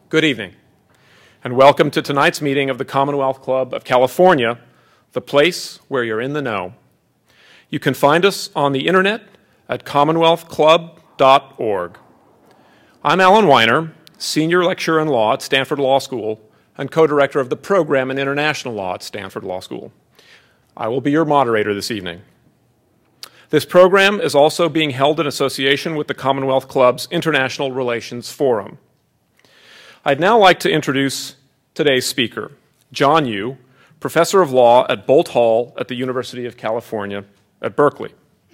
Good evening, and welcome to tonight's meeting of the Commonwealth Club of California, the place where you're in the know. You can find us on the internet at commonwealthclub.org. I'm Alan Weiner, Senior Lecturer in Law at Stanford Law School and co-director of the program in International Law at Stanford Law School. I will be your moderator this evening. This program is also being held in association with the Commonwealth Club's International Relations Forum. I'd now like to introduce today's speaker, John Yoo, Professor of Law at Boalt Hall at the University of California at Berkeley.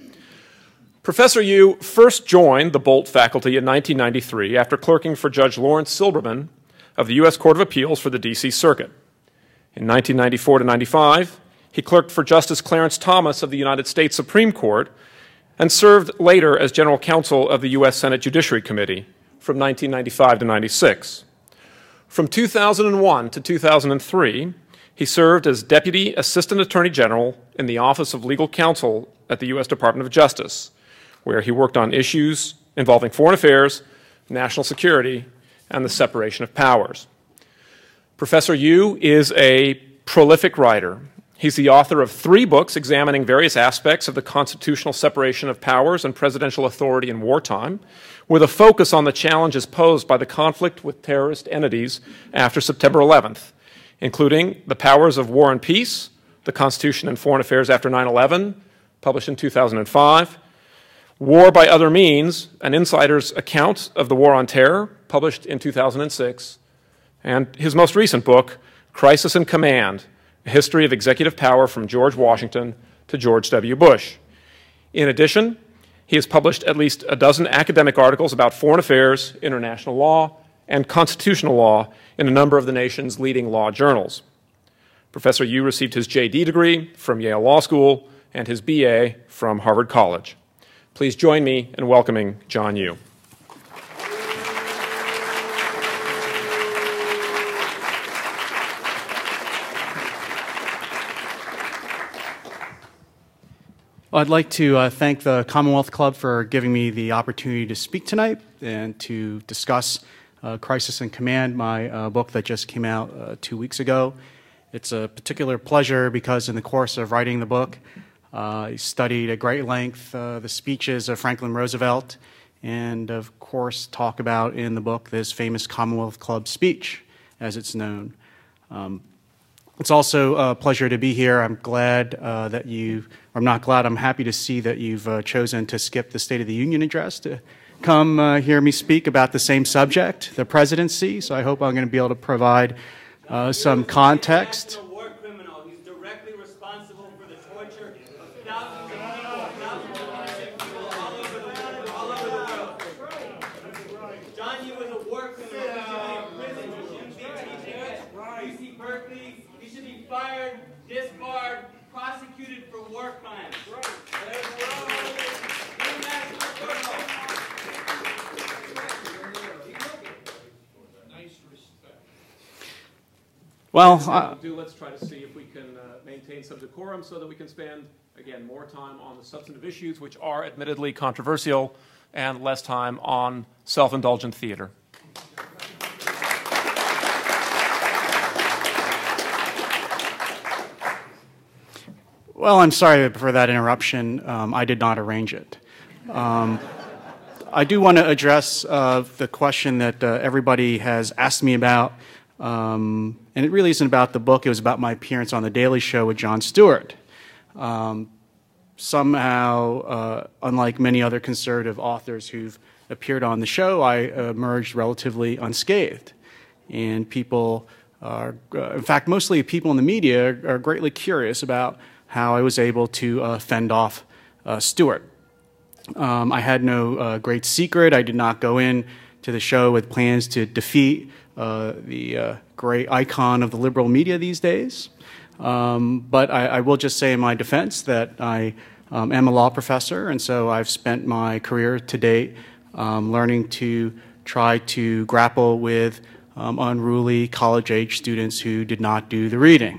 Professor Yoo first joined the Boalt faculty in 1993 after clerking for Judge Lawrence Silberman of the U.S. Court of Appeals for the D.C. Circuit. In 1994 to 95, he clerked for Justice Clarence Thomas of the United States Supreme Court and served later as General Counsel of the U.S. Senate Judiciary Committee from 1995 to 96. From 2001 to 2003, he served as Deputy Assistant Attorney General in the Office of Legal Counsel at the U.S. Department of Justice, where he worked on issues involving foreign affairs, national security, and the separation of powers. Professor Yoo is a prolific writer. He's the author of 3 books examining various aspects of the constitutional separation of powers and presidential authority in wartime, with a focus on the challenges posed by the conflict with terrorist entities after September 11th, including The Powers of War and Peace, The Constitution and Foreign Affairs After 9/11, published in 2005, War by Other Means, an insider's account of the War on Terror, published in 2006, and his most recent book, Crisis and Command, A History of Executive Power from George Washington to George W. Bush. In addition, he has published at least a dozen academic articles about foreign affairs, international law, and constitutional law in a number of the nation's leading law journals. Professor Yoo received his J.D. degree from Yale Law School and his B.A. from Harvard College. Please join me in welcoming John Yoo. I'd like to thank the Commonwealth Club for giving me the opportunity to speak tonight and to discuss Crisis and Command, my book that just came out 2 weeks ago. It's a particular pleasure because in the course of writing the book, I studied at great length the speeches of Franklin Roosevelt and, of course, talk about in the book this famous Commonwealth Club speech, as it's known. It's also a pleasure to be here. I'm glad that I'm not glad, I'm happy to see that you've chosen to skip the State of the Union address to come hear me speak about the same subject, the presidency. So I hope I'm going to be able to provide some context. He's a war criminal. He's directly responsible for the torture of thousands of people all over the world. John Yoo is a war criminal. He should be in prison. He shouldn't be teaching at UC Berkeley. He should be fired, disbarred, prosecuted for war crimes. Well, let's try to see if we can maintain some decorum so that we can spend, again, more time on the substantive issues, which are admittedly controversial, and less time on self-indulgent theater. Well, I'm sorry for that interruption. I did not arrange it. I do want to address the question that everybody has asked me about, and it really isn't about the book. It was about my appearance on The Daily Show with Jon Stewart. Somehow, unlike many other conservative authors who've appeared on the show, I emerged relatively unscathed. And people are, in fact, mostly people in the media are greatly curious about how I was able to fend off Stewart. I had no great secret. I did not go in to the show with plans to defeat the great icon of the liberal media these days. But I will just say in my defense that I am a law professor, and so I've spent my career to date learning to try to grapple with unruly college-age students who did not do the reading.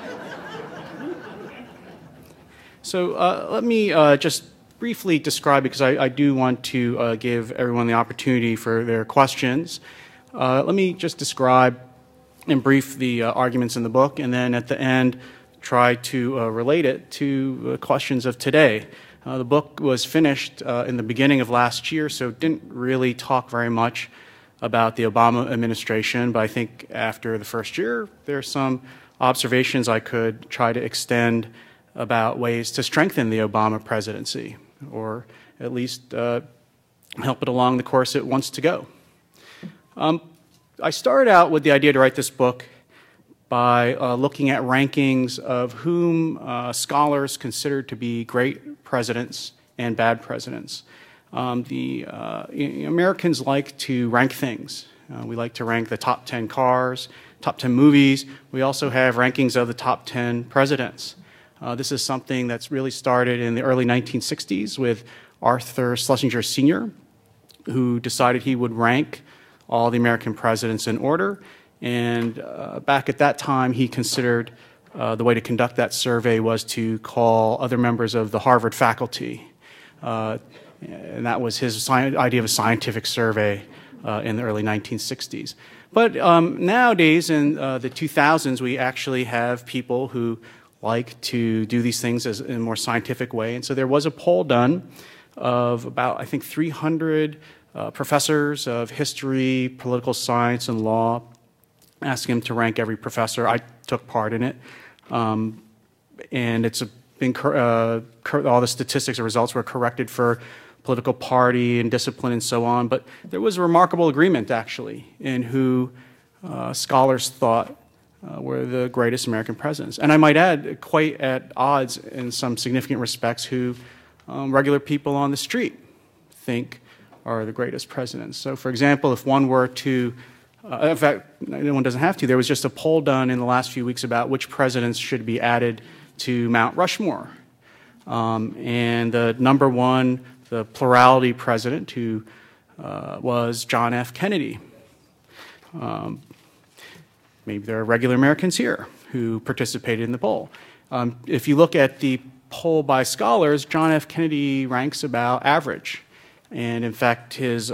So let me just briefly describe, because I do want to give everyone the opportunity for their questions. Let me just describe in brief the arguments in the book, and then at the end try to relate it to questions of today. The book was finished in the beginning of last year, so it didn't really talk very much about the Obama administration, but I think after the first year, there are some observations I could try to extend about ways to strengthen the Obama presidency, or at least help it along the course it wants to go. I started out with the idea to write this book by looking at rankings of whom scholars consider to be great presidents and bad presidents. Americans like to rank things. We like to rank the top 10 cars, top 10 movies. We also have rankings of the top 10 presidents. This is something that's really started in the early 1960s with Arthur Schlesinger Sr., who decided he would rank all the American presidents in order. And back at that time, he considered the way to conduct that survey was to call other members of the Harvard faculty. And that was his idea of a scientific survey in the early 1960s. But nowadays, in the 2000s, we actually have people who like to do these things in a more scientific way. And so there was a poll done of about, I think, 300 professors of history, political science, and law, asking them to rank every professor. I took part in it. And it's been all the statistics and results were corrected for political party and discipline and so on. But there was a remarkable agreement, actually, in who scholars thought were the greatest American presidents. And I might add, quite at odds in some significant respects, who regular people on the street think are the greatest presidents. So, for example, if one were to, in fact, one doesn't have to, there was just a poll done in the last few weeks about which presidents should be added to Mount Rushmore. And the number one, the plurality president, who was John F. Kennedy. Maybe there are regular Americans here who participated in the poll. If you look at the poll by scholars, John F. Kennedy ranks about average. And in fact, his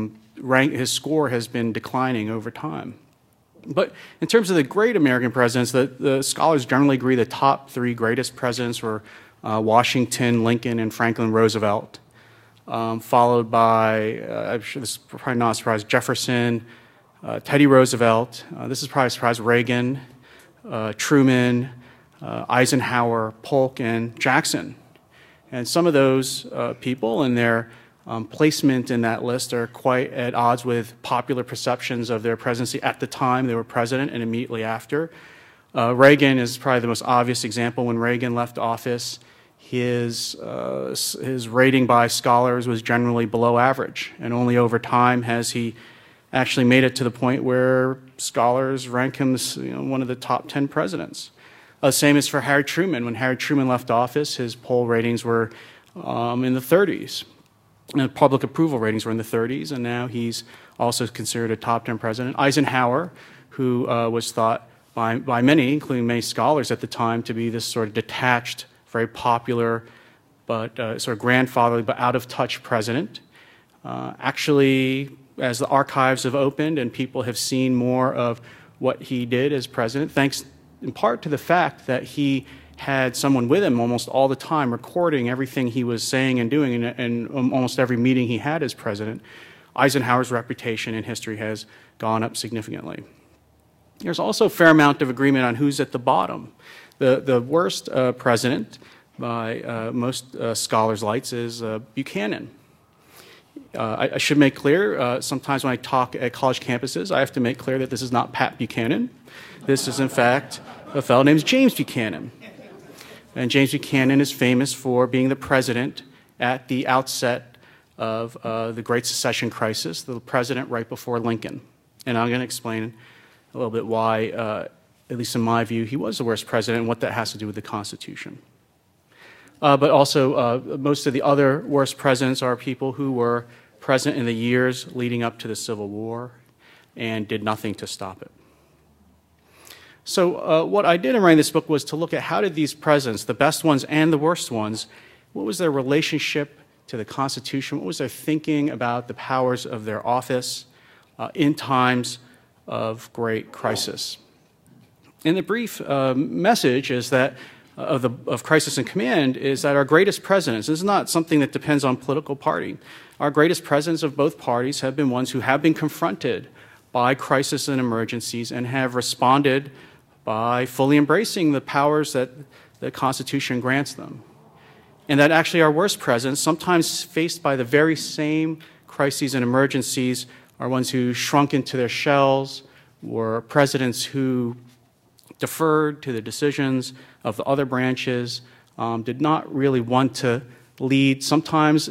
score has been declining over time. But in terms of the great American presidents, the scholars generally agree the top three greatest presidents were Washington, Lincoln, and Franklin Roosevelt, followed by, I'm sure this is probably not a surprise, Jefferson, Teddy Roosevelt, this is probably a surprise, Reagan, Truman, Eisenhower, Polk, and Jackson. And some of those people and their placement in that list are quite at odds with popular perceptions of their presidency at the time they were president and immediately after. Reagan is probably the most obvious example. When Reagan left office, his rating by scholars was generally below average, and only over time has he actually made it to the point where scholars rank him as one of the top 10 presidents. Same as for Harry Truman. When Harry Truman left office, his poll ratings were in the 30s. And public approval ratings were in the 30s, and now he's also considered a top 10 president. Eisenhower, who was thought by many, including many scholars at the time, to be this sort of detached, very popular, but sort of grandfatherly, but out-of-touch president, actually, as the archives have opened and people have seen more of what he did as president, thanks in part to the fact that he had someone with him almost all the time recording everything he was saying and doing in almost every meeting he had as president, Eisenhower's reputation in history has gone up significantly. There's also a fair amount of agreement on who's at the bottom. The worst president by most scholars' lights is Buchanan. I should make clear, sometimes when I talk at college campuses, I have to make clear that this is not Pat Buchanan. This is, in fact, a fellow named James Buchanan. And James Buchanan is famous for being the president at the outset of the Great Secession Crisis, the president right before Lincoln. And I'm going to explain a little bit why, at least in my view, he was the worst president and what that has to do with the Constitution. But also, most of the other worst presidents are people who were president in the years leading up to the Civil War and did nothing to stop it. So what I did in writing this book was to look at how did these presidents, the best ones and the worst ones, what was their relationship to the Constitution? What was their thinking about the powers of their office? in times of great crisis. And the brief message is that of crisis and command is that our greatest presidents, this is not something that depends on political party, our greatest presidents of both parties have been ones who have been confronted by crisis and emergencies and have responded by fully embracing the powers that the Constitution grants them. And that actually our worst presidents, sometimes faced by the very same crises and emergencies, are ones who shrunk into their shells, were presidents who deferred to the decisions of the other branches, did not really want to lead. Sometimes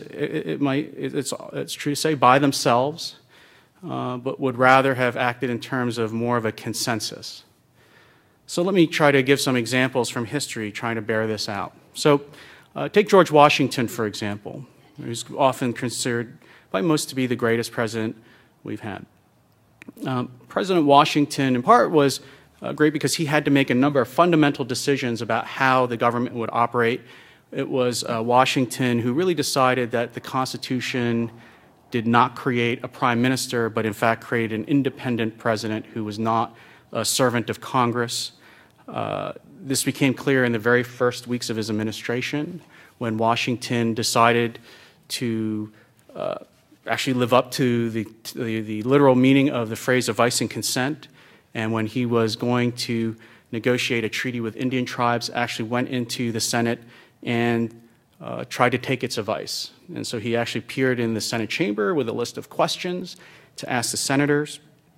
it's true to say by themselves, but would rather have acted in terms of more of a consensus. So let me try to give some examples from history trying to bear this out. So take George Washington, for example, who's often considered by most to be the greatest president we've had. President Washington, in part, was great because he had to make a number of fundamental decisions about how the government would operate. It was Washington who really decided that the Constitution did not create a prime minister, but in fact created an independent president who was not a servant of Congress. This became clear in the very first weeks of his administration when Washington decided to actually live up to the literal meaning of the phrase advice and consent, and when he was going to negotiate a treaty with Indian tribes, actually went into the Senate and tried to take its advice. And so he actually appeared in the Senate chamber with a list of questions to ask the senators.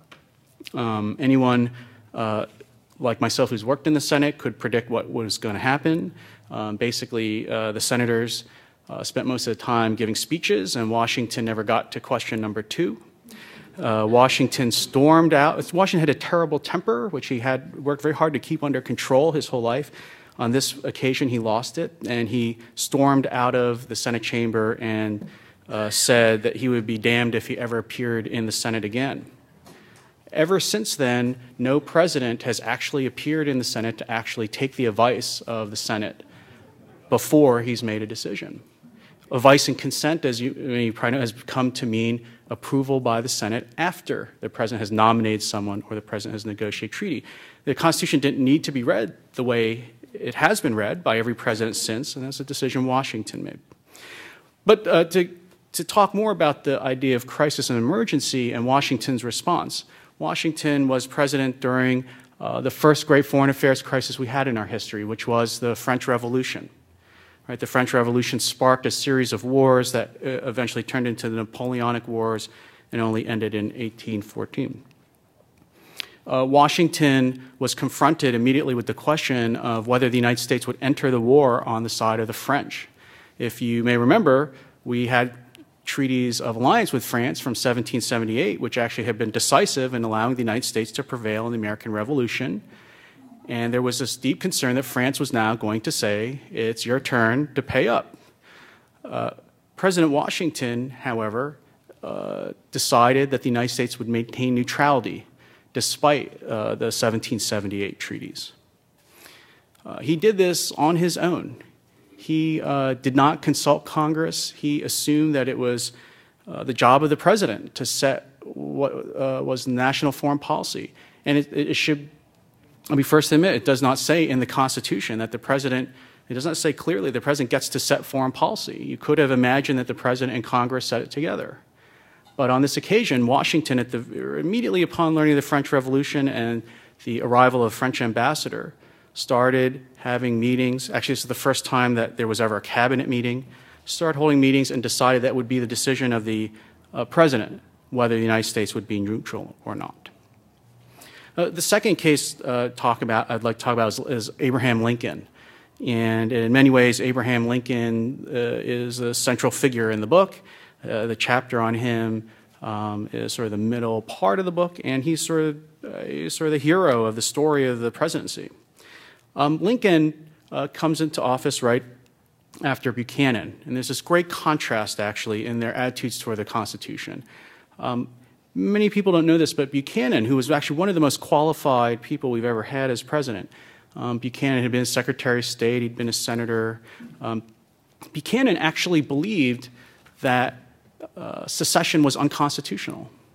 Anyone like myself who's worked in the Senate could predict what was going to happen. Basically, the senators spent most of the time giving speeches, and Washington never got to question number 2. Washington stormed out. Washington had a terrible temper, which he had worked very hard to keep under control his whole life. On this occasion, he lost it, and he stormed out of the Senate chamber and said that he would be damned if he ever appeared in the Senate again. Ever since then, no president has actually appeared in the Senate to actually take the advice of the Senate before he's made a decision. Advice and consent, as you probably know, has come to mean approval by the Senate after the president has nominated someone or the president has negotiated a treaty. The Constitution didn't need to be read the way it has been read by every president since, and that's a decision Washington made. But to talk more about the idea of crisis and emergency and Washington's response, Washington was president during the first great foreign affairs crisis we had in our history, which was the French Revolution. Right, the French Revolution sparked a series of wars that eventually turned into the Napoleonic Wars and only ended in 1814. Washington was confronted immediately with the question of whether the United States would enter the war on the side of the French. If you may remember, we had treaties of alliance with France from 1778, which actually had been decisive in allowing the United States to prevail in the American Revolution. And there was this deep concern that France was now going to say, it's your turn to pay up. President Washington, however, decided that the United States would maintain neutrality despite the 1778 treaties. He did this on his own. He did not consult Congress. He assumed that it was the job of the president to set what was national foreign policy. And it should, let me first admit, it does not say in the Constitution that the president, it does not say clearly the president gets to set foreign policy. You could have imagined that the president and Congress set it together. But on this occasion, Washington, immediately upon learning of the French Revolution and the arrival of a French ambassador, started having meetings. Actually, this is the first time that there was ever a cabinet meeting. Started holding meetings and decided that would be the decision of the president, whether the United States would be neutral or not. The second case I'd like to talk about is Abraham Lincoln. And in many ways, Abraham Lincoln is a central figure in the book. The chapter on him is sort of the middle part of the book, and he's sort of the hero of the story of the presidency. Lincoln comes into office right after Buchanan, and there's this great contrast, actually, in their attitudes toward the Constitution. Many people don't know this, but Buchanan, who was actually one of the most qualified people we've ever had as president, Buchanan had been a Secretary of State, he'd been a senator. Buchanan actually believed that secession was unconstitutional.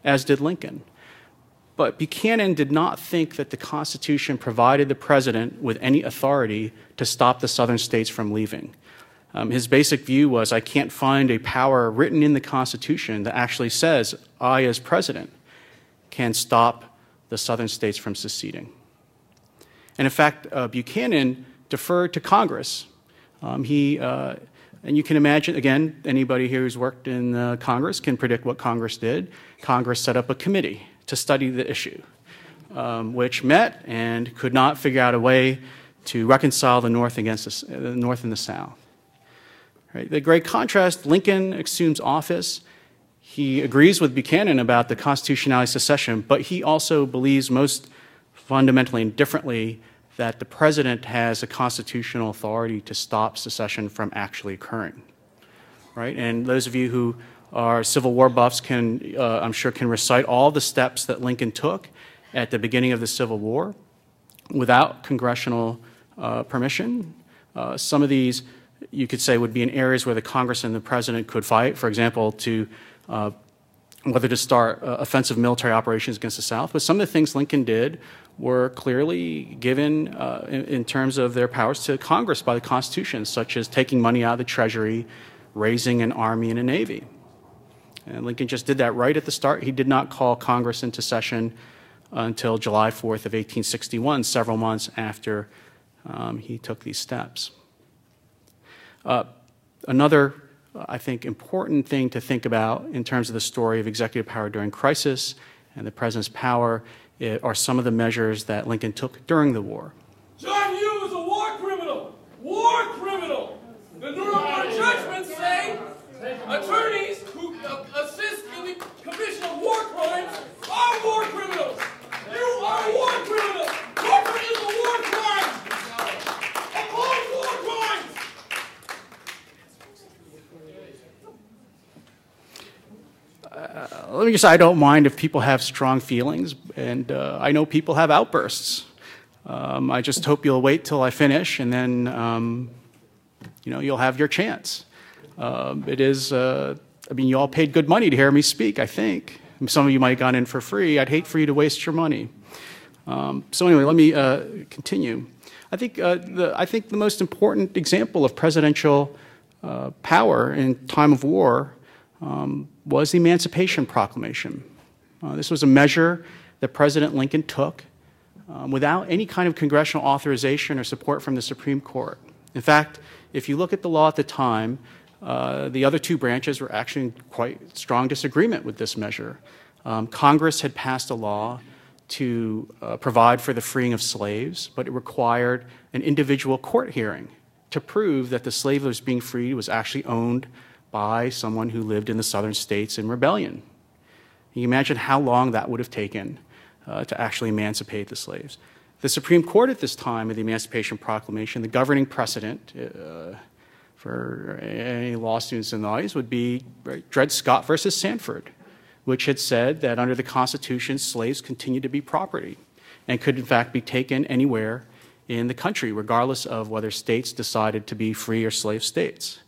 as did Lincoln. But Buchanan did not think that the Constitution provided the president with any authority to stop the southern states from leaving. His basic view was, I can't find a power written in the Constitution that actually says I, as president, can stop the southern states from seceding. And in fact, Buchanan deferred to Congress. And you can imagine, again, anybody here who's worked in Congress can predict what Congress did. Congress set up a committee to study the issue, which met and could not figure out a way to reconcile the North against the North and the South. Right? The great contrast, Lincoln assumes office. He agrees with Buchanan about the constitutionality of secession, but he also believes most fundamentally and differently that the president has a constitutional authority to stop secession from actually occurring. Right? And those of you who are Civil War buffs can, I'm sure, can recite all the steps that Lincoln took at the beginning of the Civil War without congressional permission. Some of these, you could say, would be in areas where the Congress and the president could fight, for example, to whether to start offensive military operations against the South. But some of the things Lincoln did were clearly given in terms of their powers to Congress by the Constitution, such as taking money out of the Treasury, raising an army and a navy. And Lincoln just did that right at the start. He did not call Congress into session until July 4th of 1861, several months after he took these steps. Another, I think, important thing to think about in terms of the story of executive power during crisis and the president's power are some of the measures that Lincoln took during the war. John Hughes was a war criminal! War criminal! The Nuremberg judgments say attorneys who assist in the commission of war crimes are war criminals! You are a war criminal! War is a war crime! Oppose war crimes! Let me just say, I don't mind if people have strong feelings, and I know people have outbursts. I just hope you'll wait till I finish, and then you'll have your chance. It is, I mean, you all paid good money to hear me speak, I think. Some of you might have gone in for free. I'd hate for you to waste your money. So anyway, let me continue. I think the most important example of presidential power in time of war was the Emancipation Proclamation. This was a measure that President Lincoln took without any kind of congressional authorization or support from the Supreme Court. In fact, if you look at the law at the time, the other two branches were actually in quite strong disagreement with this measure. Congress had passed a law to provide for the freeing of slaves, but it required an individual court hearing to prove that the slave that was being freed was actually owned by someone who lived in the southern states in rebellion. You can imagine how long that would have taken to actually emancipate the slaves. The Supreme Court at this time of the Emancipation Proclamation, the governing precedent for any law students in the audience would be Dred Scott versus Stanford, which had said that under the Constitution, slaves continued to be property and could in fact be taken anywhere in the country, regardless of whether states decided to be free or slave states.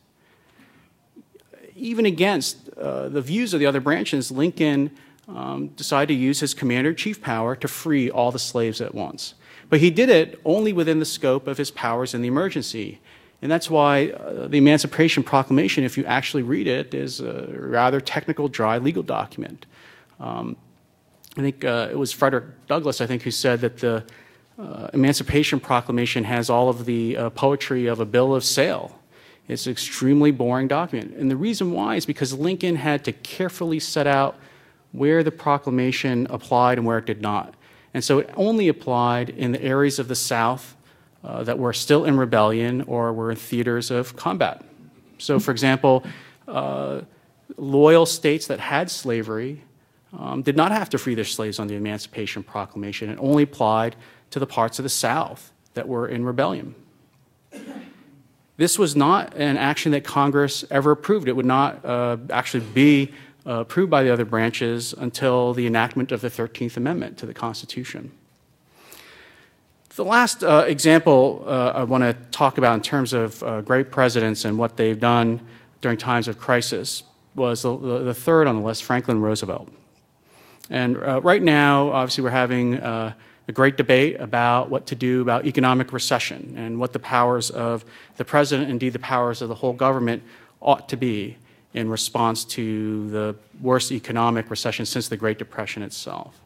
Even against the views of the other branches, Lincoln decided to use his commander-in-chief power to free all the slaves at once. But he did it only within the scope of his powers in the emergency. And that's why the Emancipation Proclamation, if you actually read it, is a rather technical, dry legal document. I think it was Frederick Douglass, I think, who said that the Emancipation Proclamation has all of the poetry of a bill of sale. It's an extremely boring document. And the reason why is because Lincoln had to carefully set out where the proclamation applied and where it did not. And so it only applied in the areas of the South that were still in rebellion or were in theaters of combat. So, for example, loyal states that had slavery did not have to free their slaves on the Emancipation Proclamation. It only applied to the parts of the South that were in rebellion. This was not an action that Congress ever approved. It would not actually be approved by the other branches until the enactment of the 13th Amendment to the Constitution. The last example I want to talk about in terms of great presidents and what they've done during times of crisis was the third on the list, Franklin Roosevelt. And right now, obviously, we're having a great debate about what to do about economic recession and what the powers of the president, indeed the powers of the whole government, ought to be in response to the worst economic recession since the Great Depression itself.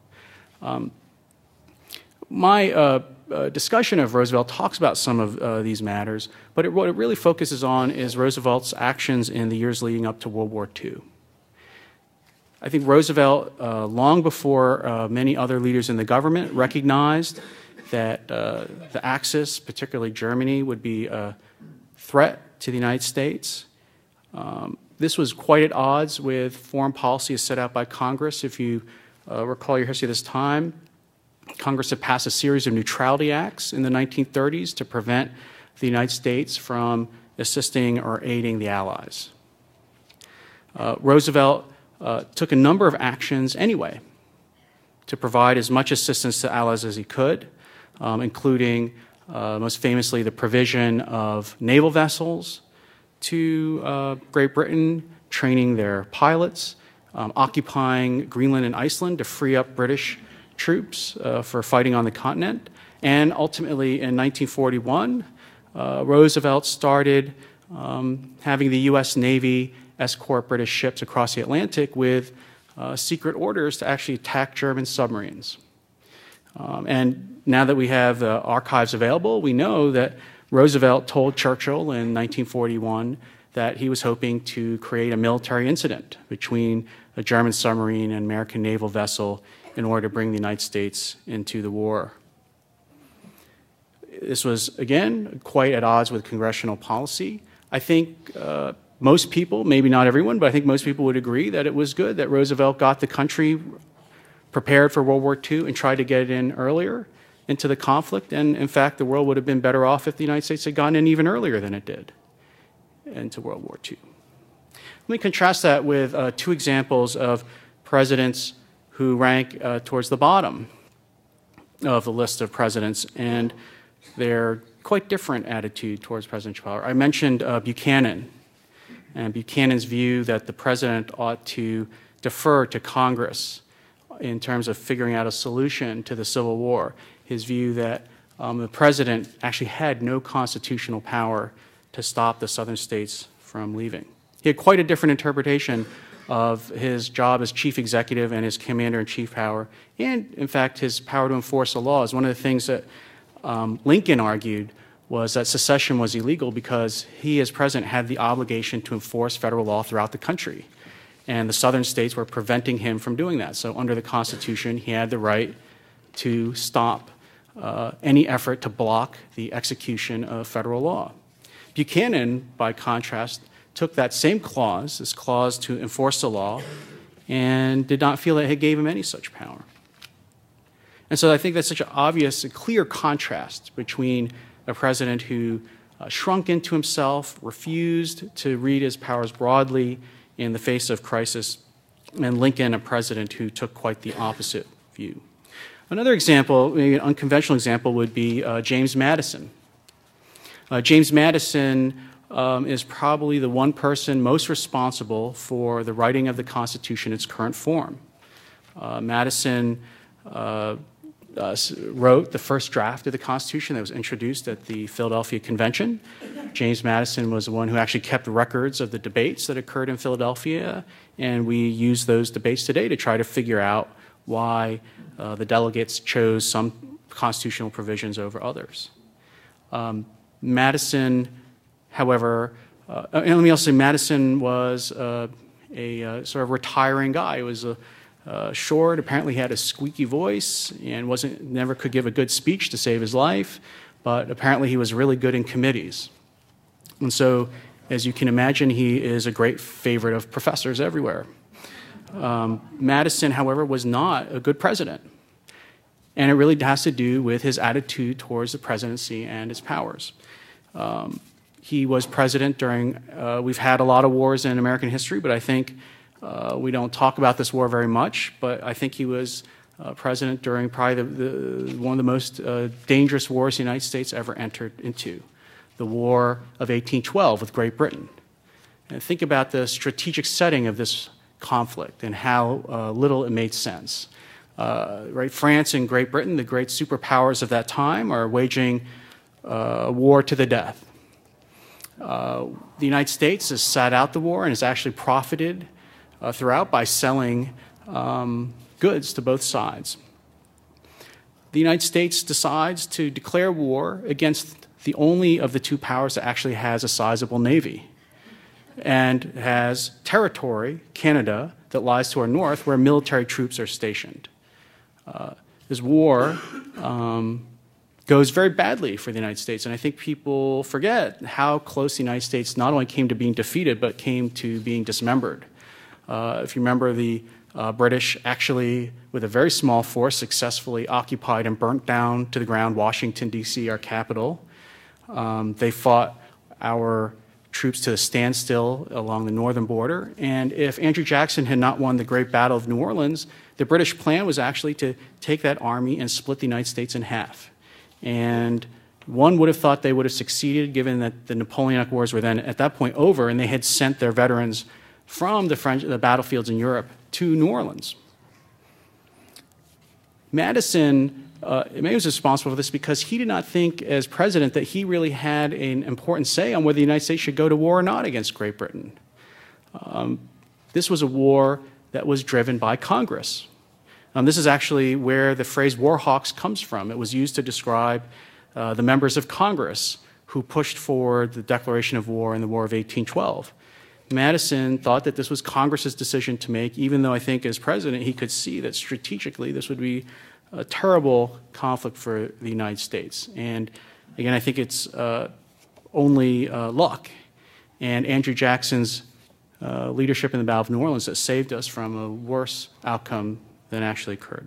My discussion of Roosevelt talks about some of these matters, but what it really focuses on is Roosevelt's actions in the years leading up to World War II. I think Roosevelt, long before many other leaders in the government, recognized that the Axis, particularly Germany, would be a threat to the United States. This was quite at odds with foreign policy as set out by Congress. If you recall your history of this time, Congress had passed a series of neutrality acts in the 1930s to prevent the United States from assisting or aiding the Allies. Roosevelt took a number of actions anyway to provide as much assistance to allies as he could, including most famously the provision of naval vessels to Great Britain, training their pilots, occupying Greenland and Iceland to free up British troops for fighting on the continent. And ultimately in 1941, Roosevelt started having the U.S. Navy escort British ships across the Atlantic with secret orders to actually attack German submarines. And now that we have the archives available, we know that Roosevelt told Churchill in 1941 that he was hoping to create a military incident between a German submarine and American naval vessel in order to bring the United States into the war. This was, again, quite at odds with congressional policy. I think most people, maybe not everyone, but I think most people would agree that it was good that Roosevelt got the country prepared for World War II and tried to get it in earlier into the conflict. And in fact, the world would have been better off if the United States had gone in even earlier than it did into World War II. Let me contrast that with two examples of presidents who rank towards the bottom of the list of presidents, and their quite different attitude towards presidential power. I mentioned Buchanan, and Buchanan's view that the president ought to defer to Congress in terms of figuring out a solution to the Civil War. His view that the president actually had no constitutional power to stop the southern states from leaving. He had quite a different interpretation of his job as chief executive and his commander-in-chief power, and in fact his power to enforce the laws. One of the things that Lincoln argued was that secession was illegal because he, as president, had the obligation to enforce federal law throughout the country. And the southern states were preventing him from doing that. So under the Constitution, he had the right to stop any effort to block the execution of federal law. Buchanan, by contrast, took that same clause, this clause to enforce the law, and did not feel that it gave him any such power. And so I think that's such an obvious, a clear contrast between a president who shrunk into himself, refused to read his powers broadly in the face of crisis, and Lincoln, a president who took quite the opposite view. Another example, maybe an unconventional example, would be James Madison. James Madison is probably the one person most responsible for the writing of the Constitution in its current form. Madison wrote the first draft of the Constitution that was introduced at the Philadelphia Convention. James Madison was the one who actually kept records of the debates that occurred in Philadelphia, and we use those debates today to try to figure out why the delegates chose some constitutional provisions over others. Madison, however, and let me also say Madison was a sort of retiring guy. He was short, apparently had a squeaky voice, and never could give a good speech to save his life, but apparently he was really good in committees. And so, as you can imagine, he is a great favorite of professors everywhere. Madison, however, was not a good president. And it really has to do with his attitude towards the presidency and his powers. He was president during, we've had a lot of wars in American history, but I think we don't talk about this war very much, but I think he was president during probably one of the most dangerous wars the United States ever entered into, the War of 1812 with Great Britain. And think about the strategic setting of this conflict and how little it made sense. Right? France and Great Britain, the great superpowers of that time, are waging a war to the death. The United States has sat out the war and has actually profited throughout by selling goods to both sides. The United States decides to declare war against the only of the two powers that actually has a sizable navy and has territory, Canada, that lies to our north where military troops are stationed. This war goes very badly for the United States, and I think people forget how close the United States not only came to being defeated, but came to being dismembered. If you remember, the British actually, with a very small force, successfully occupied and burnt down to the ground Washington, D.C., our capital. They fought our troops to a standstill along the northern border, and if Andrew Jackson had not won the Great Battle of New Orleans, the British plan was actually to take that army and split the United States in half. And one would have thought they would have succeeded, given that the Napoleonic Wars were then at that point over, and they had sent their veterans from the battlefields in Europe to New Orleans. Madison maybe was responsible for this because he did not think, as president, that he really had an important say on whether the United States should go to war or not against Great Britain. This was a war that was driven by Congress. This is actually where the phrase war hawks comes from. It was used to describe the members of Congress who pushed forward the declaration of war in the War of 1812. Madison thought that this was Congress's decision to make, even though I think as president he could see that strategically this would be a terrible conflict for the United States. And again, I think it's only luck and Andrew Jackson's leadership in the Battle of New Orleans that saved us from a worse outcome than actually occurred.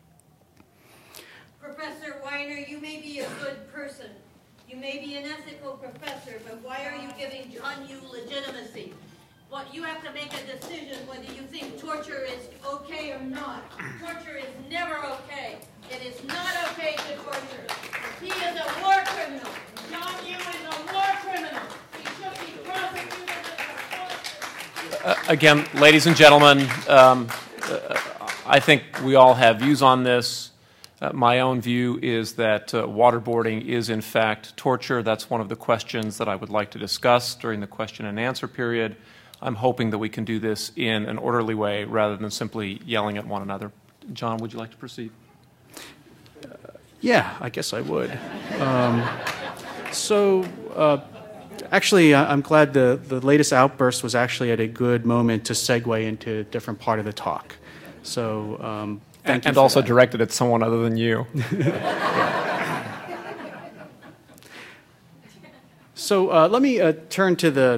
Professor Weiner, you may be a good person. You may be an ethical professor, but why are you giving John Yoo legitimacy? What you have to make a decision whether you think torture is okay or not. Torture is never okay. It is not okay to torture. He is a war criminal. John Yoo is a war criminal. He should be prosecuted as a torture. Again, ladies and gentlemen, I think we all have views on this. My own view is that waterboarding is in fact torture. That's one of the questions that I would like to discuss during the question and answer period. I'm hoping that we can do this in an orderly way rather than simply yelling at one another. John, would you like to proceed? Yeah, I guess I would. Actually, I'm glad the latest outburst was actually at a good moment to segue into a different part of the talk. So thank you. And also directed at someone other than you. So let me turn to the,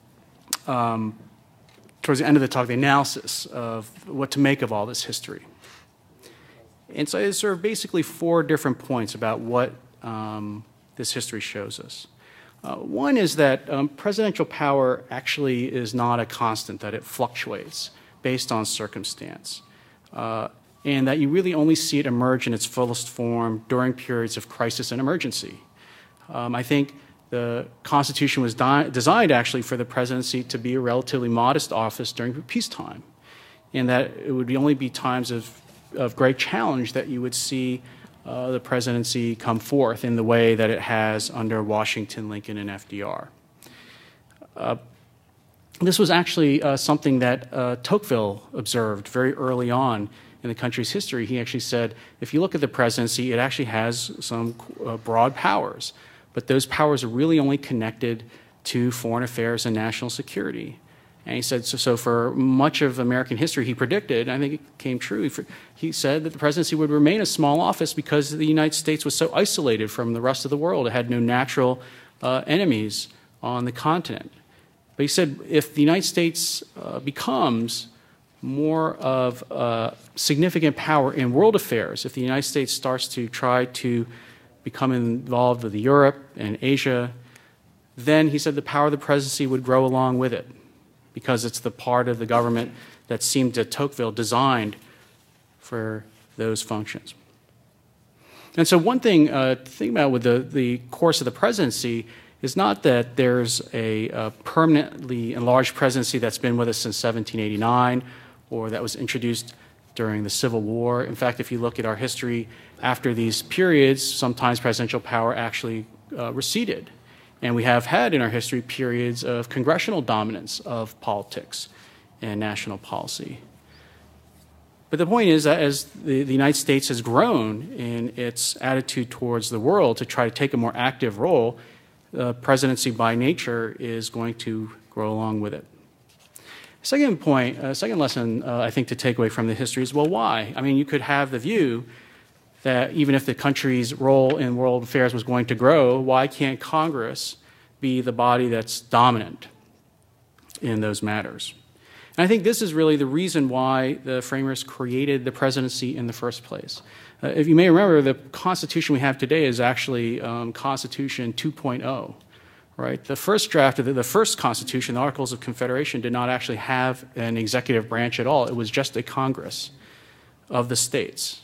towards the end of the talk, the analysis of what to make of all this history. And so there's sort of basically four different points about what this history shows us. One is that presidential power actually is not a constant, that it fluctuates based on circumstance. And that you really only see it emerge in its fullest form during periods of crisis and emergency. I think the Constitution was designed actually for the presidency to be a relatively modest office during peacetime, and that it would only be times of great challenge that you would see the presidency come forth in the way that it has under Washington, Lincoln, and FDR. This was actually something that Tocqueville observed very early on in the country's history. He actually said, if you look at the presidency, it actually has some broad powers, but those powers are really only connected to foreign affairs and national security. And he said, so for much of American history, he predicted, and I think it came true, he said that the presidency would remain a small office because the United States was so isolated from the rest of the world. It had no natural enemies on the continent. But he said, if the United States becomes more of a significant power in world affairs, if the United States starts to try to become involved with Europe and Asia, then he said the power of the presidency would grow along with it, because it's the part of the government that seemed to Tocqueville designed for those functions. And so one thing to think about with the course of the presidency is not that there's a permanently enlarged presidency that's been with us since 1789, or that was introduced during the Civil War. In fact, if you look at our history, after these periods, sometimes presidential power actually receded. And we have had in our history periods of congressional dominance of politics and national policy. But the point is that as the United States has grown in its attitude towards the world to try to take a more active role, the presidency by nature is going to grow along with it. Second point, second lesson I think to take away from the history is, well, why? I mean, you could have the view that even if the country's role in world affairs was going to grow, why can't Congress be the body that's dominant in those matters? And I think this is really the reason why the framers created the presidency in the first place. If you may remember, the Constitution we have today is actually Constitution 2.0, right? The first draft of the first Constitution, the Articles of Confederation, did not actually have an executive branch at all. It was just a Congress of the states.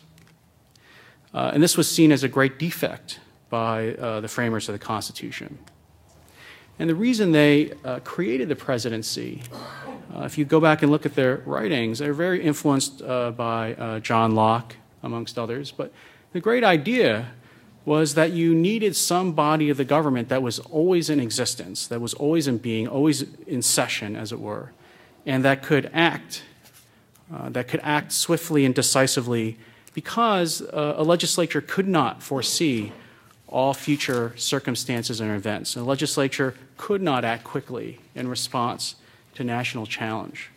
And this was seen as a great defect by the framers of the Constitution. And the reason they created the presidency, if you go back and look at their writings, they're very influenced by John Locke, amongst others. But the great idea was that you needed some body of the government that was always in existence, that was always in being, always in session, as it were, and that could act swiftly and decisively, because a legislature could not foresee all future circumstances and events. And the legislature could not act quickly in response to national challenge.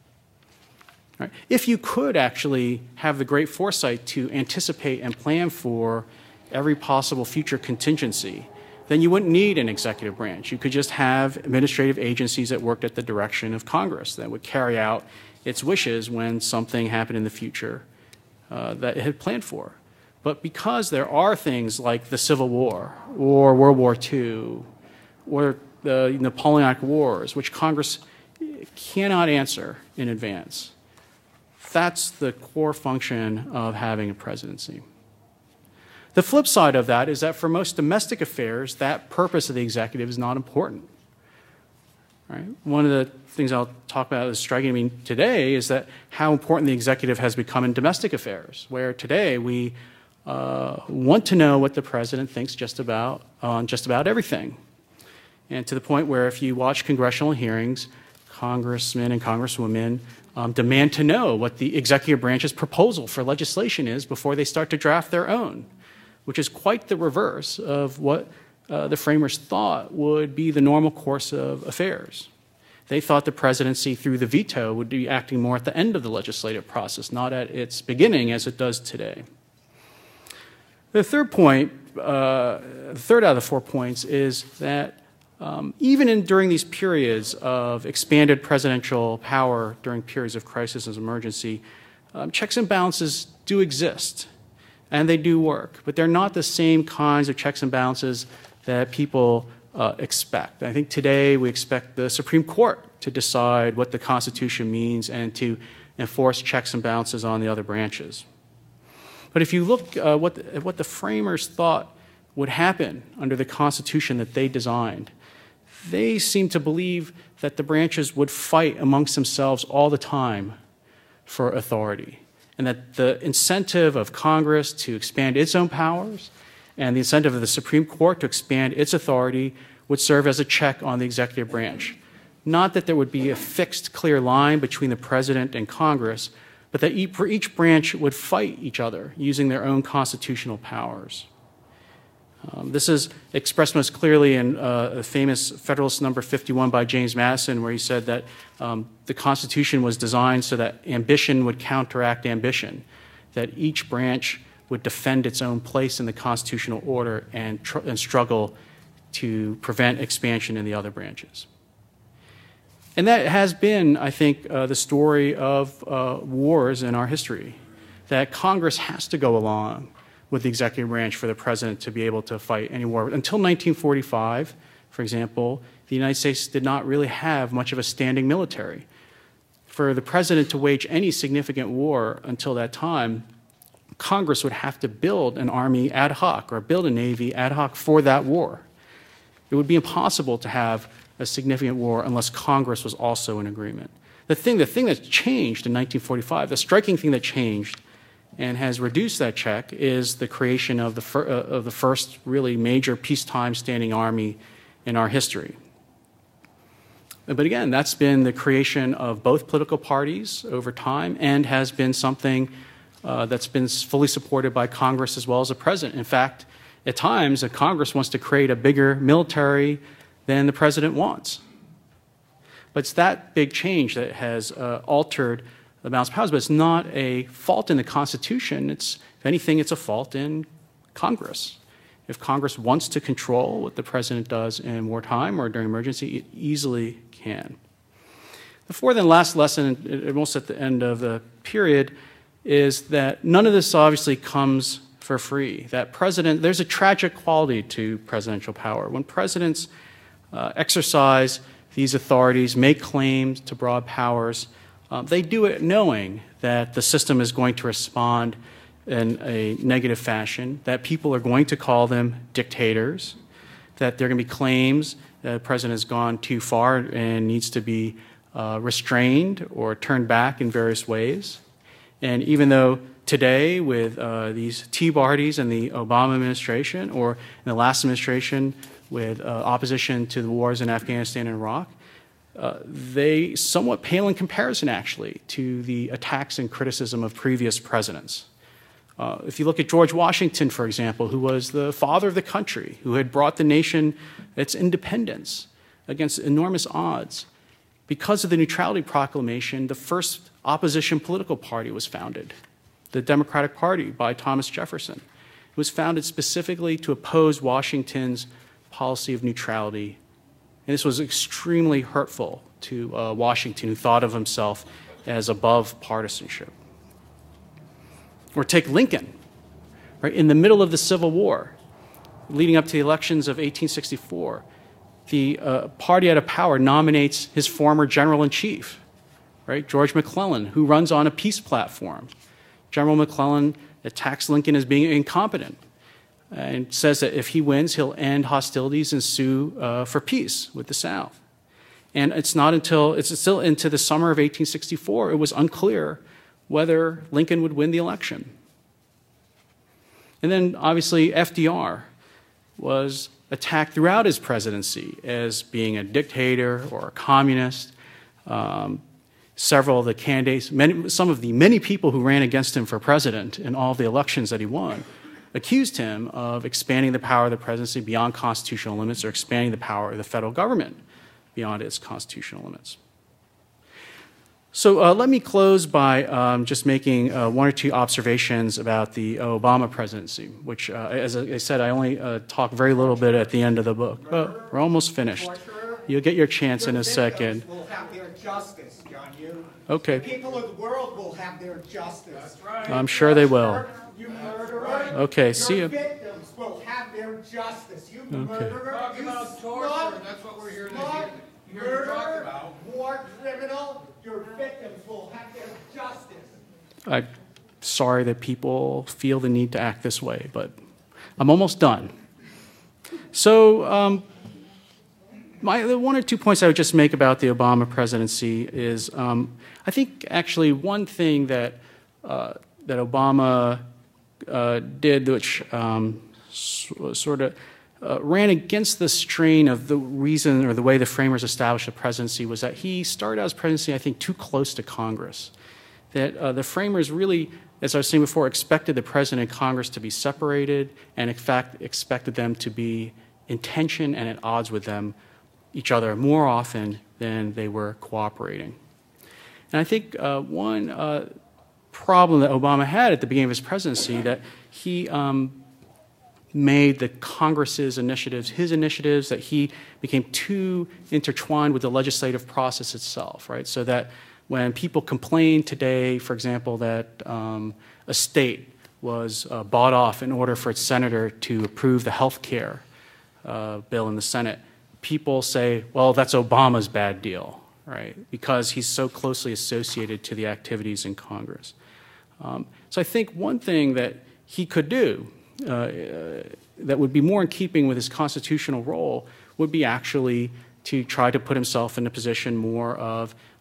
Right? If you could actually have the great foresight to anticipate and plan for every possible future contingency, then you wouldn't need an executive branch. You could just have administrative agencies that worked at the direction of Congress that would carry out its wishes when something happened in the future that it had planned for. But because there are things like the Civil War or World War II or the Napoleonic Wars, which Congress cannot answer in advance, that's the core function of having a presidency. The flip side of that is that for most domestic affairs, that purpose of the executive is not important. Right? One of the things I'll talk about that's striking me today is that how important the executive has become in domestic affairs, where today we want to know what the president thinks on just about everything. And to the point where if you watch congressional hearings, congressmen and congresswomen demand to know what the executive branch's proposal for legislation is before they start to draft their own, which is quite the reverse of what the framers thought would be the normal course of affairs. They thought the presidency, through the veto, would be acting more at the end of the legislative process, not at its beginning as it does today. The third point, the third out of the 4 points, is that even during these periods of expanded presidential power, during periods of crisis and emergency, checks and balances do exist, and they do work. But they're not the same kinds of checks and balances that people expect. I think today we expect the Supreme Court to decide what the Constitution means and to enforce checks and balances on the other branches. But if you look at what the framers thought would happen under the Constitution that they designed, they seem to believe that the branches would fight amongst themselves all the time for authority, and that the incentive of Congress to expand its own powers and the incentive of the Supreme Court to expand its authority would serve as a check on the executive branch. Not that there would be a fixed, clear line between the president and Congress, but that each branch would fight each other using their own constitutional powers. This is expressed most clearly in a famous Federalist Number 51 by James Madison, where he said that the Constitution was designed so that ambition would counteract ambition, that each branch would defend its own place in the constitutional order and struggle to prevent expansion in the other branches. And that has been, I think, the story of wars in our history, that Congress has to go along with the executive branch for the president to be able to fight any war. Until 1945, for example, the United States did not really have much of a standing military. For the president to wage any significant war until that time, Congress would have to build an army ad hoc or build a navy ad hoc for that war. It would be impossible to have a significant war unless Congress was also in agreement. The thing that's changed in 1945, the striking thing that changed and has reduced that check is the creation of the first really major peacetime standing army in our history. But again, that's been the creation of both political parties over time and has been something that's been fully supported by Congress as well as the president. In fact, at times, the Congress wants to create a bigger military than the president wants. But it's that big change that has altered the balance of powers, but it's not a fault in the Constitution. If anything, it's a fault in Congress. If Congress wants to control what the president does in wartime or during emergency, it easily can. The fourth and last lesson, almost at the end of the period, is that none of this obviously comes for free. There's a tragic quality to presidential power. When presidents exercise these authorities, make claims to broad powers, they do it knowing that the system is going to respond in a negative fashion, that people are going to call them dictators, that there are going to be claims that the president has gone too far and needs to be restrained or turned back in various ways. And even though today with these tea parties in the Obama administration or in the last administration with opposition to the wars in Afghanistan and Iraq, they somewhat pale in comparison, actually, to the attacks and criticism of previous presidents. If you look at George Washington, for example, who was the father of the country, who had brought the nation its independence against enormous odds, because of the Neutrality Proclamation, the first opposition political party was founded, the Democratic Party by Thomas Jefferson. It was founded specifically to oppose Washington's policy of neutrality. And this was extremely hurtful to Washington, who thought of himself as above partisanship. Or take Lincoln, right? In the middle of the Civil War, leading up to the elections of 1864, the party out of power nominates his former general-in-chief, right? George McClellan, who runs on a peace platform. General McClellan attacks Lincoln as being incompetent and says that if he wins, he'll end hostilities and sue for peace with the South. And it's still into the summer of 1864, it was unclear whether Lincoln would win the election. And then obviously FDR was attacked throughout his presidency as being a dictator or a communist. Several of the candidates, some of the many people who ran against him for president in all of the elections that he won, accused him of expanding the power of the presidency beyond constitutional limits or expanding the power of the federal government beyond its constitutional limits. So let me close by just making one or two observations about the Obama presidency, which, as I said, I only talk very little bit at the end of the book. Oh, we're almost finished. You'll get your chance in a second. Will have their justice, John. Okay. The people of the world will have their justice. That's right. I'm sure they will. You murderer. Okay, see you. Your victims will have their justice. You murderer. Talk about torture. That's what we're here to talk about. War criminal. Your victims will have their justice. I'm sorry that people feel the need to act this way, but I'm almost done. So the one or 2 points I would just make about the Obama presidency is I think actually one thing that Obama did, which sort of ran against the strain of the reason or the way the framers established the presidency, was that he started out his presidency, I think, too close to Congress. That the framers really, as I was saying before, expected the president and Congress to be separated, and in fact expected them to be in tension and at odds with each other more often than they were cooperating. And I think one problem that Obama had at the beginning of his presidency, that he made the Congress's initiatives his initiatives, that he became too intertwined with the legislative process itself, right? So that when people complain today, for example, that a state was bought off in order for its senator to approve the health care bill in the Senate, people say, well, that's Obama's bad deal, right? Because he's so closely associated to the activities in Congress. So I think one thing that he could do that would be more in keeping with his constitutional role would be actually to try to put himself in a position more of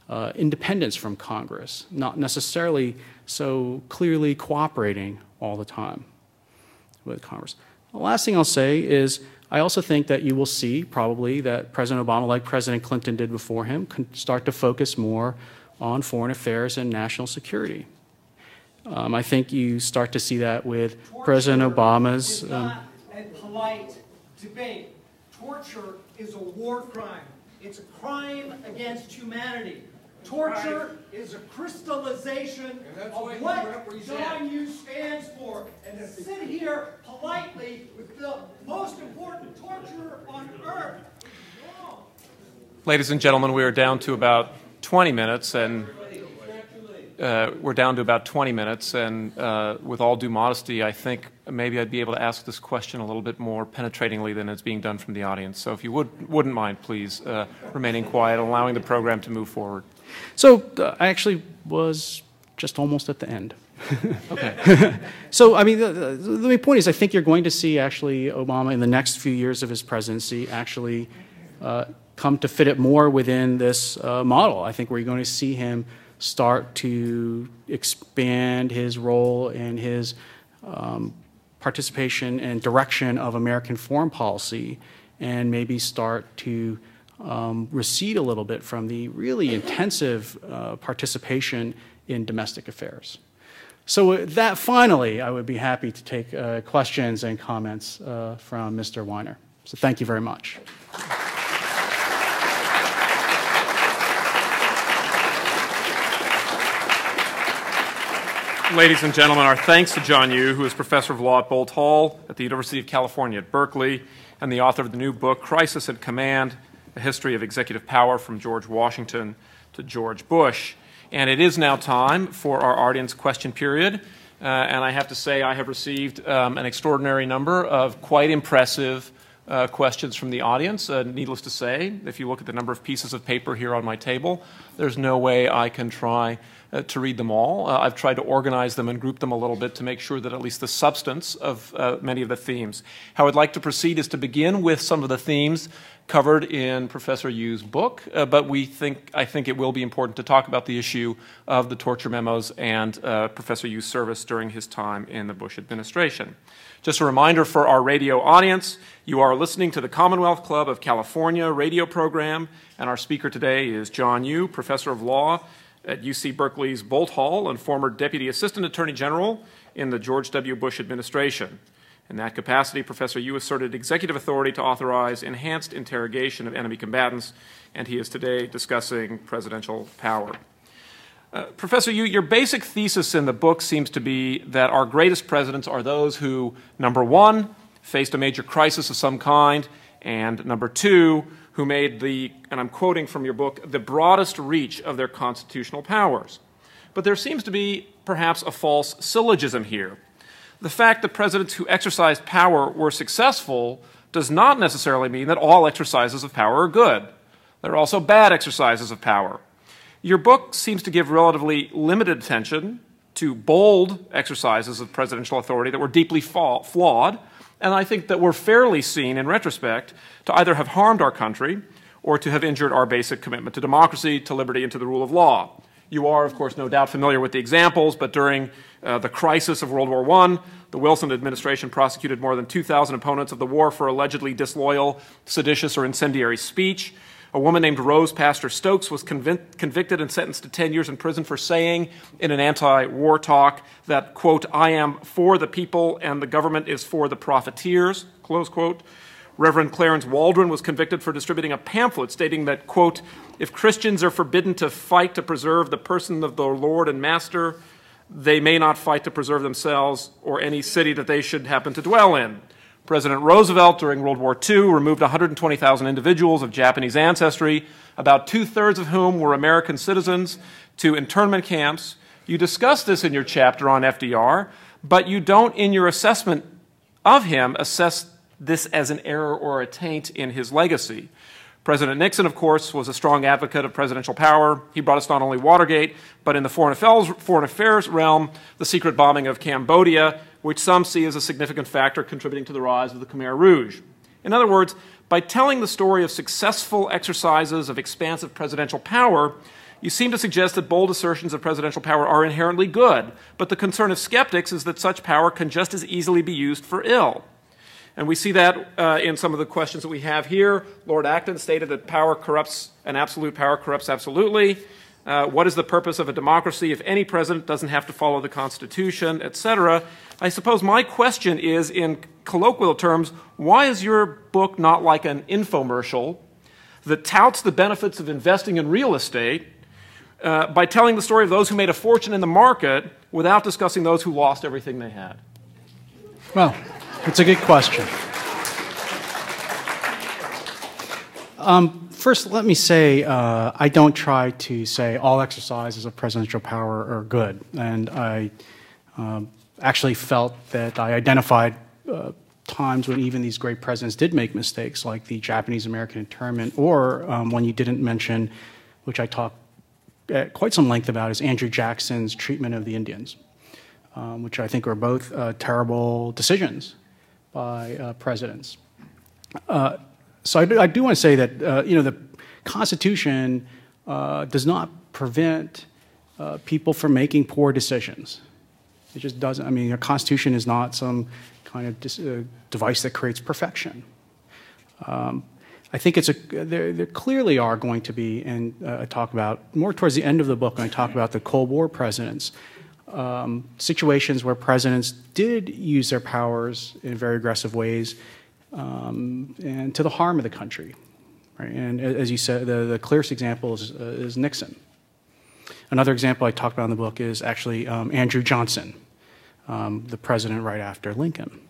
independence from Congress, not necessarily so clearly cooperating all the time with Congress. The last thing I'll say is I also think that you will see probably that President Obama, like President Clinton did before him, can start to focus more on foreign affairs and national security. I think you start to see that with President Obama's... It's not a polite debate. Torture is a war crime. It's a crime against humanity. Torture is a crystallization of what John Yoo stands for. And to sit here politely with the most important torturer on earth is wrong. Ladies and gentlemen, we are down to about 20 minutes, and with all due modesty, I think maybe I'd be able to ask this question a little bit more penetratingly than it's being done from the audience. So if you wouldn't mind, please, remaining quiet, allowing the program to move forward. So I actually was just almost at the end. Okay. So, I mean, the main point is I think you're going to see actually Obama in the next few years of his presidency actually come to fit it more within this model. I think we're going to see him start to expand his role and his participation and direction of American foreign policy, and maybe start to recede a little bit from the really intensive participation in domestic affairs. So with that, finally, I would be happy to take questions and comments from Mr. Weiner. So thank you very much. Ladies and gentlemen, our thanks to John Yoo, who is professor of law at Boalt Hall at the University of California at Berkeley, and the author of the new book, Crisis at Command, A History of Executive Power from George Washington to George Bush. And it is now time for our audience question period. And I have to say I have received an extraordinary number of quite impressive questions from the audience. Needless to say, if you look at the number of pieces of paper here on my table, there's no way I can try to read them all. I've tried to organize them and group them a little bit to make sure that at least the substance of many of the themes. How I'd like to proceed is to begin with some of the themes covered in Professor Yoo's book, but I think it will be important to talk about the issue of the torture memos and Professor Yoo's service during his time in the Bush administration. Just a reminder for our radio audience, you are listening to the Commonwealth Club of California radio program, and our speaker today is John Yoo, professor of law at UC Berkeley's Boalt Hall and former Deputy Assistant Attorney General in the George W. Bush administration. In that capacity, Professor Yoo asserted executive authority to authorize enhanced interrogation of enemy combatants, and he is today discussing presidential power. Professor Yoo, your basic thesis in the book seems to be that our greatest presidents are those who, number one, faced a major crisis of some kind, and number two, who made the, and I'm quoting from your book, the broadest reach of their constitutional powers. But there seems to be perhaps a false syllogism here. The fact that presidents who exercised power were successful does not necessarily mean that all exercises of power are good. There are also bad exercises of power. Your book seems to give relatively limited attention to bold exercises of presidential authority that were deeply flawed, and I think that were fairly seen in retrospect to either have harmed our country or to have injured our basic commitment to democracy, to liberty, and to the rule of law. You are, of course, no doubt familiar with the examples, but during the crisis of World War I, the Wilson administration prosecuted more than 2,000 opponents of the war for allegedly disloyal, seditious, or incendiary speech. A woman named Rose Pastor Stokes was convicted and sentenced to 10 years in prison for saying in an anti-war talk that, quote, "I am for the people and the government is for the profiteers," close quote. Reverend Clarence Waldron was convicted for distributing a pamphlet stating that, quote, "If Christians are forbidden to fight to preserve the person of their Lord and Master, they may not fight to preserve themselves or any city that they should happen to dwell in." President Roosevelt, during World War II, removed 120,000 individuals of Japanese ancestry, about two-thirds of whom were American citizens, to internment camps. You discuss this in your chapter on FDR, but you don't, in your assessment of him, assess this as an error or a taint in his legacy. President Nixon, of course, was a strong advocate of presidential power. He brought us not only Watergate, but in the foreign affairs realm, the secret bombing of Cambodia, which some see as a significant factor contributing to the rise of the Khmer Rouge. In other words, by telling the story of successful exercises of expansive presidential power, You seem to suggest that bold assertions of presidential power are inherently good, but the concern of skeptics is that such power can just as easily be used for ill. And we see that in some of the questions that we have here. Lord Acton stated that power corrupts, and absolute power corrupts absolutely. What is the purpose of a democracy if any president doesn't have to follow the Constitution, etc.? I suppose my question is, in colloquial terms, why is your book not like an infomercial that touts the benefits of investing in real estate by telling the story of those who made a fortune in the market without discussing those who lost everything they had? Well, it's a good question. First, let me say I don't try to say all exercises of presidential power are good. And I actually felt that I identified times when even these great presidents did make mistakes, like the Japanese-American internment, or one you didn't mention, which I talked at quite some length about, is Andrew Jackson's treatment of the Indians, which I think are both terrible decisions by presidents. So I do want to say that the Constitution does not prevent people from making poor decisions. It just doesn't. I mean, a Constitution is not some kind of device that creates perfection. I think there clearly are going to be, and I talk about more towards the end of the book when I talk about the Cold War presidents, situations where presidents did use their powers in very aggressive ways and to the harm of the country. Right? And as you said, the clearest example is Nixon. Another example I talk about in the book is actually Andrew Johnson, the president right after Lincoln.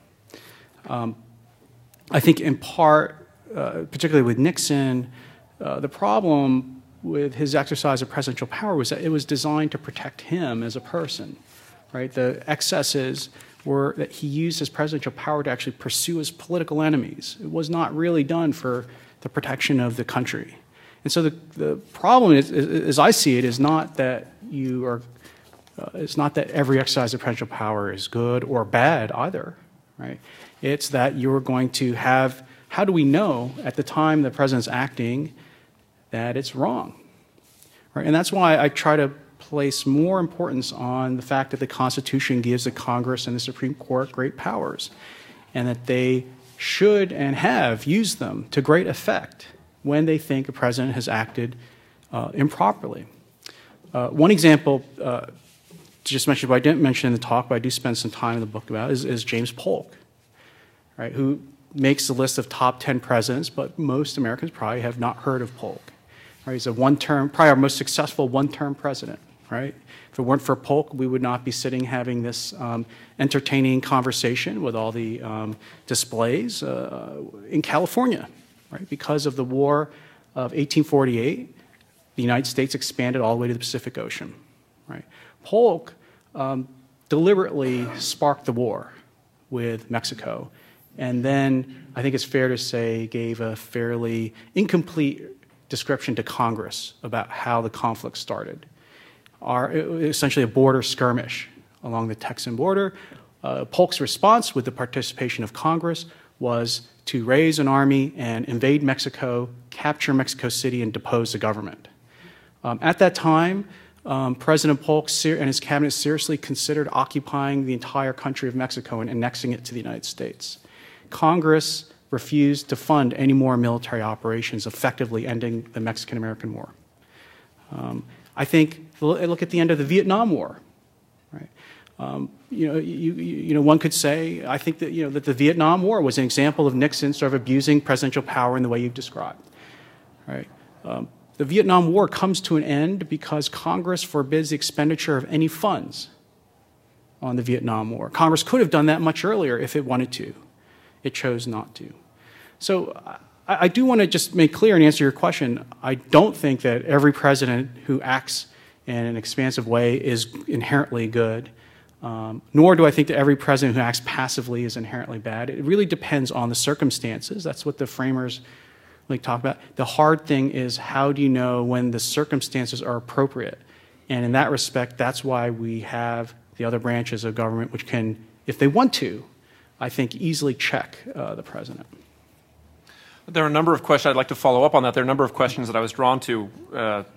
I think in part, particularly with Nixon, the problem with his exercise of presidential power was that it was designed to protect him as a person. Right? The excesses were that he used his presidential power to actually pursue his political enemies. It was not really done for the protection of the country. And so the problem is, as I see it, is not that it's not that every exercise of presidential power is good or bad either, right? It's that you're going to have, how do we know at the time the president's acting that it's wrong, right? And that's why I try to place more importance on the fact that the Constitution gives the Congress and the Supreme Court great powers, and that they should and have used them to great effect when they think a president has acted improperly. One example, just mentioned, but I didn't mention in the talk, but I do spend some time in the book about, is James Polk, right, who makes the list of top 10 presidents, but most Americans probably have not heard of Polk. Right? He's a one-term, probably our most successful one-term president. Right? If it weren't for Polk, we would not be sitting having this entertaining conversation with all the displays in California. Right? Because of the War of 1848, the United States expanded all the way to the Pacific Ocean. Right? Polk deliberately sparked the war with Mexico, and then I think it's fair to say gave a fairly incomplete description to Congress about how the conflict started. Essentially a border skirmish along the Texan border. Polk's response, with the participation of Congress, was to raise an army and invade Mexico, capture Mexico City, and depose the government. At that time, President Polk and his cabinet seriously considered occupying the entire country of Mexico and annexing it to the United States. Congress refused to fund any more military operations, effectively ending the Mexican-American War. I think, look at the end of the Vietnam War, right? One could say, I think that, that the Vietnam War was an example of Nixon sort of abusing presidential power in the way you've described, right? The Vietnam War comes to an end because Congress forbids the expenditure of any funds on the Vietnam War. Congress could have done that much earlier if it wanted to. It chose not to. So I do want to just make clear and answer your question. I don't think that every president who acts in an expansive way is inherently good, nor do I think that every president who acts passively is inherently bad. It really depends on the circumstances. That's what the framers really talk about. The hard thing is, how do you know when the circumstances are appropriate? And in that respect, that's why we have the other branches of government which can, if they want to, I think, easily check the president. There are a number of questions I'd like to follow up on that. There are a number of questions that I was drawn to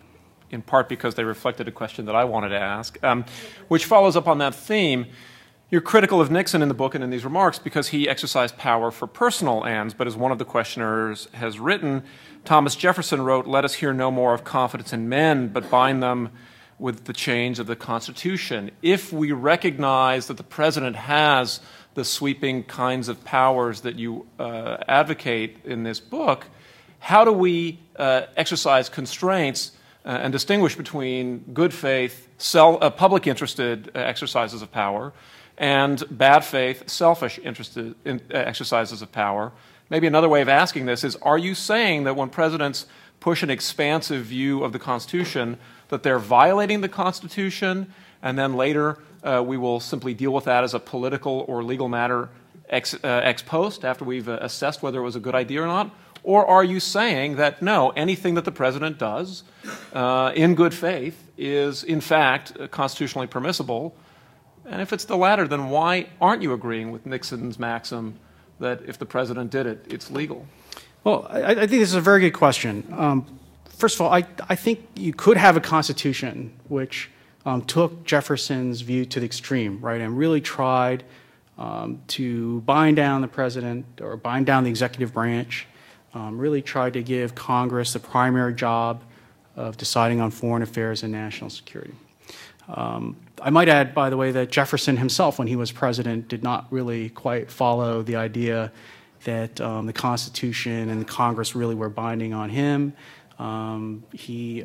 in part because they reflected a question that I wanted to ask, which follows up on that theme. You're critical of Nixon in the book and in these remarks because he exercised power for personal ends, but as one of the questioners has written, Thomas Jefferson wrote, "Let us hear no more of confidence in men, but bind them with the chains of the Constitution." If we recognize that the president has the sweeping kinds of powers that you advocate in this book, how do we exercise constraints and distinguish between good faith, public interested exercises of power and bad faith, selfish interested exercises of power? Maybe another way of asking this is, are you saying that when presidents push an expansive view of the Constitution, that they're violating the Constitution, and then later we will simply deal with that as a political or legal matter ex post after we've assessed whether it was a good idea or not? Or are you saying that, no, anything that the president does in good faith is, in fact, constitutionally permissible? And if it's the latter, then why aren't you agreeing with Nixon's maxim that if the president did it, it's legal? Well, I think this is a very good question. First of all, I think you could have a constitution which took Jefferson's view to the extreme, right, and really tried to bind down the president or bind down the executive branch, really tried to give Congress the primary job of deciding on foreign affairs and national security. I might add, by the way, that Jefferson himself, when he was president, did not really quite follow the idea that the Constitution and the Congress really were binding on him. He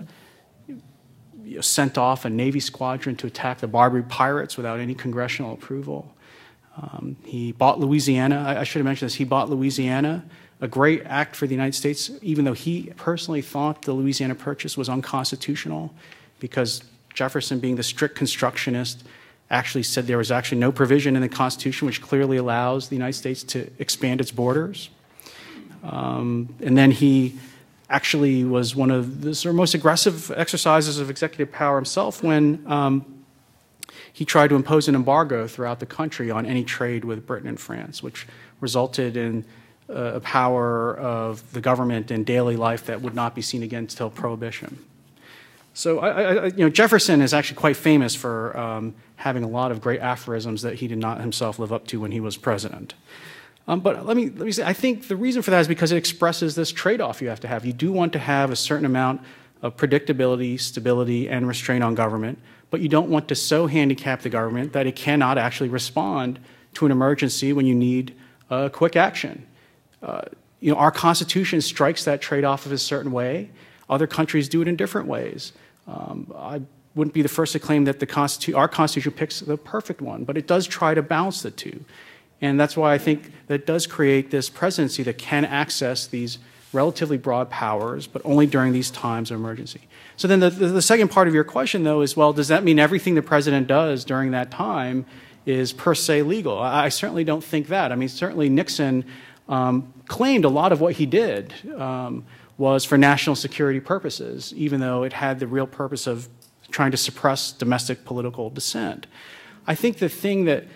sent off a Navy squadron to attack the Barbary pirates without any congressional approval. He bought Louisiana. I should have mentioned this. He bought Louisiana, a great act for the United States, even though he personally thought the Louisiana Purchase was unconstitutional, because Jefferson, being the strict constructionist, actually said there was actually no provision in the Constitution which clearly allows the United States to expand its borders. And then he actually was one of the sort of most aggressive exercises of executive power himself when he tried to impose an embargo throughout the country on any trade with Britain and France, which resulted in a power of the government in daily life that would not be seen again until Prohibition. So, Jefferson is actually quite famous for having a lot of great aphorisms that he did not himself live up to when he was president. But let me say, I think the reason for that is because it expresses this trade-off you have to have. You do want to have a certain amount of predictability, stability, and restraint on government, but you don't want to so handicap the government that it cannot actually respond to an emergency when you need quick action. Our Constitution strikes that trade-off in a certain way. Other countries do it in different ways. I wouldn't be the first to claim that our Constitution picks the perfect one, but it does try to balance the two. And that's why I think that it does create this presidency that can access these relatively broad powers, but only during these times of emergency. So then the second part of your question, though, is, well, does that mean everything the president does during that time is per se legal? I certainly don't think that. I mean, certainly Nixon claimed a lot of what he did was for national security purposes, even though it had the real purpose of trying to suppress domestic political dissent. I think the thing that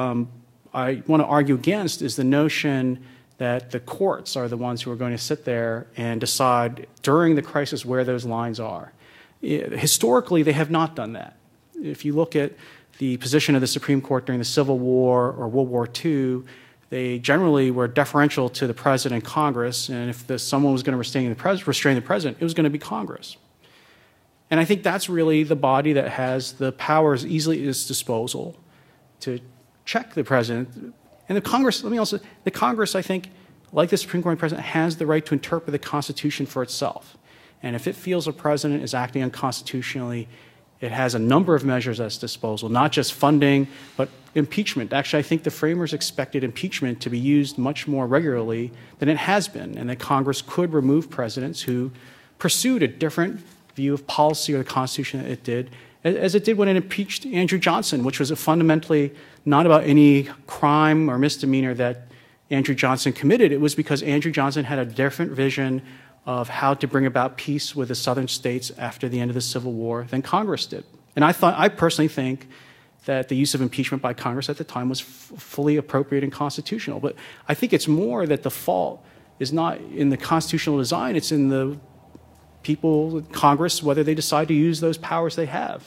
I want to argue against is the notion that the courts are the ones who are going to sit there and decide during the crisis where those lines are. Historically, they have not done that. If you look at the position of the Supreme Court during the Civil War or World War II, they generally were deferential to the president and Congress, and if someone was going to restrain the president, it was going to be Congress. And I think that's really the body that has the powers easily at its disposal to check the president. And the Congress, the Congress, I think, like the Supreme Court and president, has the right to interpret the Constitution for itself. And if it feels a president is acting unconstitutionally, it has a number of measures at its disposal, not just funding, but impeachment. Actually, I think the framers expected impeachment to be used much more regularly than it has been, and that Congress could remove presidents who pursued a different view of policy or the Constitution than it did, as it did when it impeached Andrew Johnson, which was fundamentally not about any crime or misdemeanor that Andrew Johnson committed. It was because Andrew Johnson had a different vision of how to bring about peace with the southern states after the end of the Civil War than Congress did. And I personally think that the use of impeachment by Congress at the time was fully appropriate and constitutional. But I think it's more that the fault is not in the constitutional design, it's in the people, Congress, whether they decide to use those powers they have.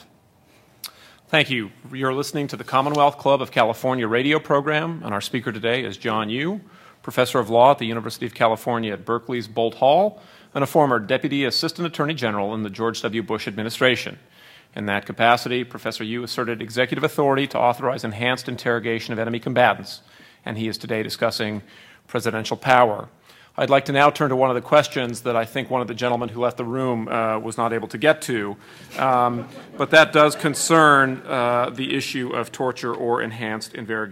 Thank you. You're listening to the Commonwealth Club of California radio program, and our speaker today is John Yoo, professor of law at the University of California at Berkeley's Bolt Hall, and a former Deputy Assistant Attorney General in the George W. Bush administration. In that capacity, Professor Yoo asserted executive authority to authorize enhanced interrogation of enemy combatants, and he is today discussing presidential power. I'd like to now turn to one of the questions that I think one of the gentlemen who left the room was not able to get to, but that does concern the issue of torture or enhanced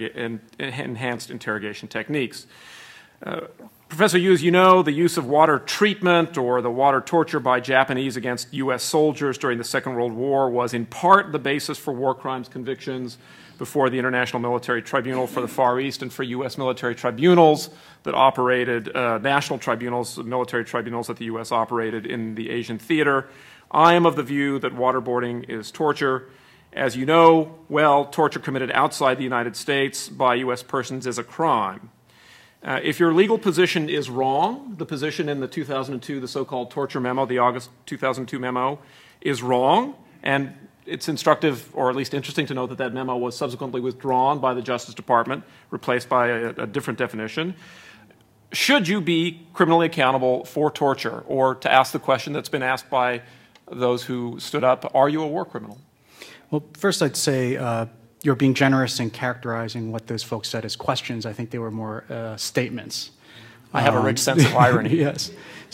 interrogation techniques. Professor Yoo, as you know, the use of water treatment or the water torture by Japanese against U.S. soldiers during the Second World War was in part the basis for war crimes convictions before the International Military Tribunal for the Far East and for U.S. military tribunals that operated, national tribunals, military tribunals that the U.S. operated in the Asian theater. I am of the view that waterboarding is torture. As you know, well, torture committed outside the United States by U.S. persons is a crime. If your legal position is wrong, the position in the 2002, the so-called torture memo, the August 2002 memo, is wrong, and it's instructive, or at least interesting to note that that memo was subsequently withdrawn by the Justice Department, replaced by a different definition. Should you be criminally accountable for torture? Or to ask the question that's been asked by those who stood up, are you a war criminal? Well, first I'd say you're being generous in characterizing what those folks said as questions. I think they were more statements. I have a rich sense of irony. Yes.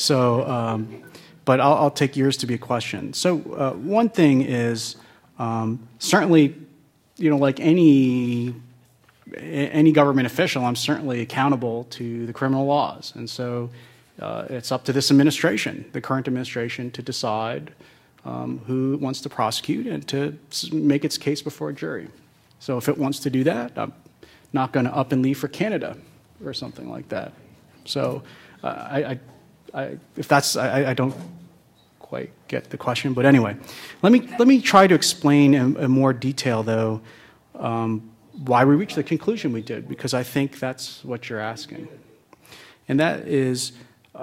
So, but I'll take yours to be a question. So one thing is certainly, like any government official, I'm certainly accountable to the criminal laws. And so it's up to this administration, the current administration, to decide who it wants to prosecute and to make its case before a jury. So if it wants to do that, I'm not going to up and leave for Canada or something like that. So I don't quite get the question, but anyway, let me try to explain in more detail, though, why we reached the conclusion we did, because I think that's what you're asking. And that is,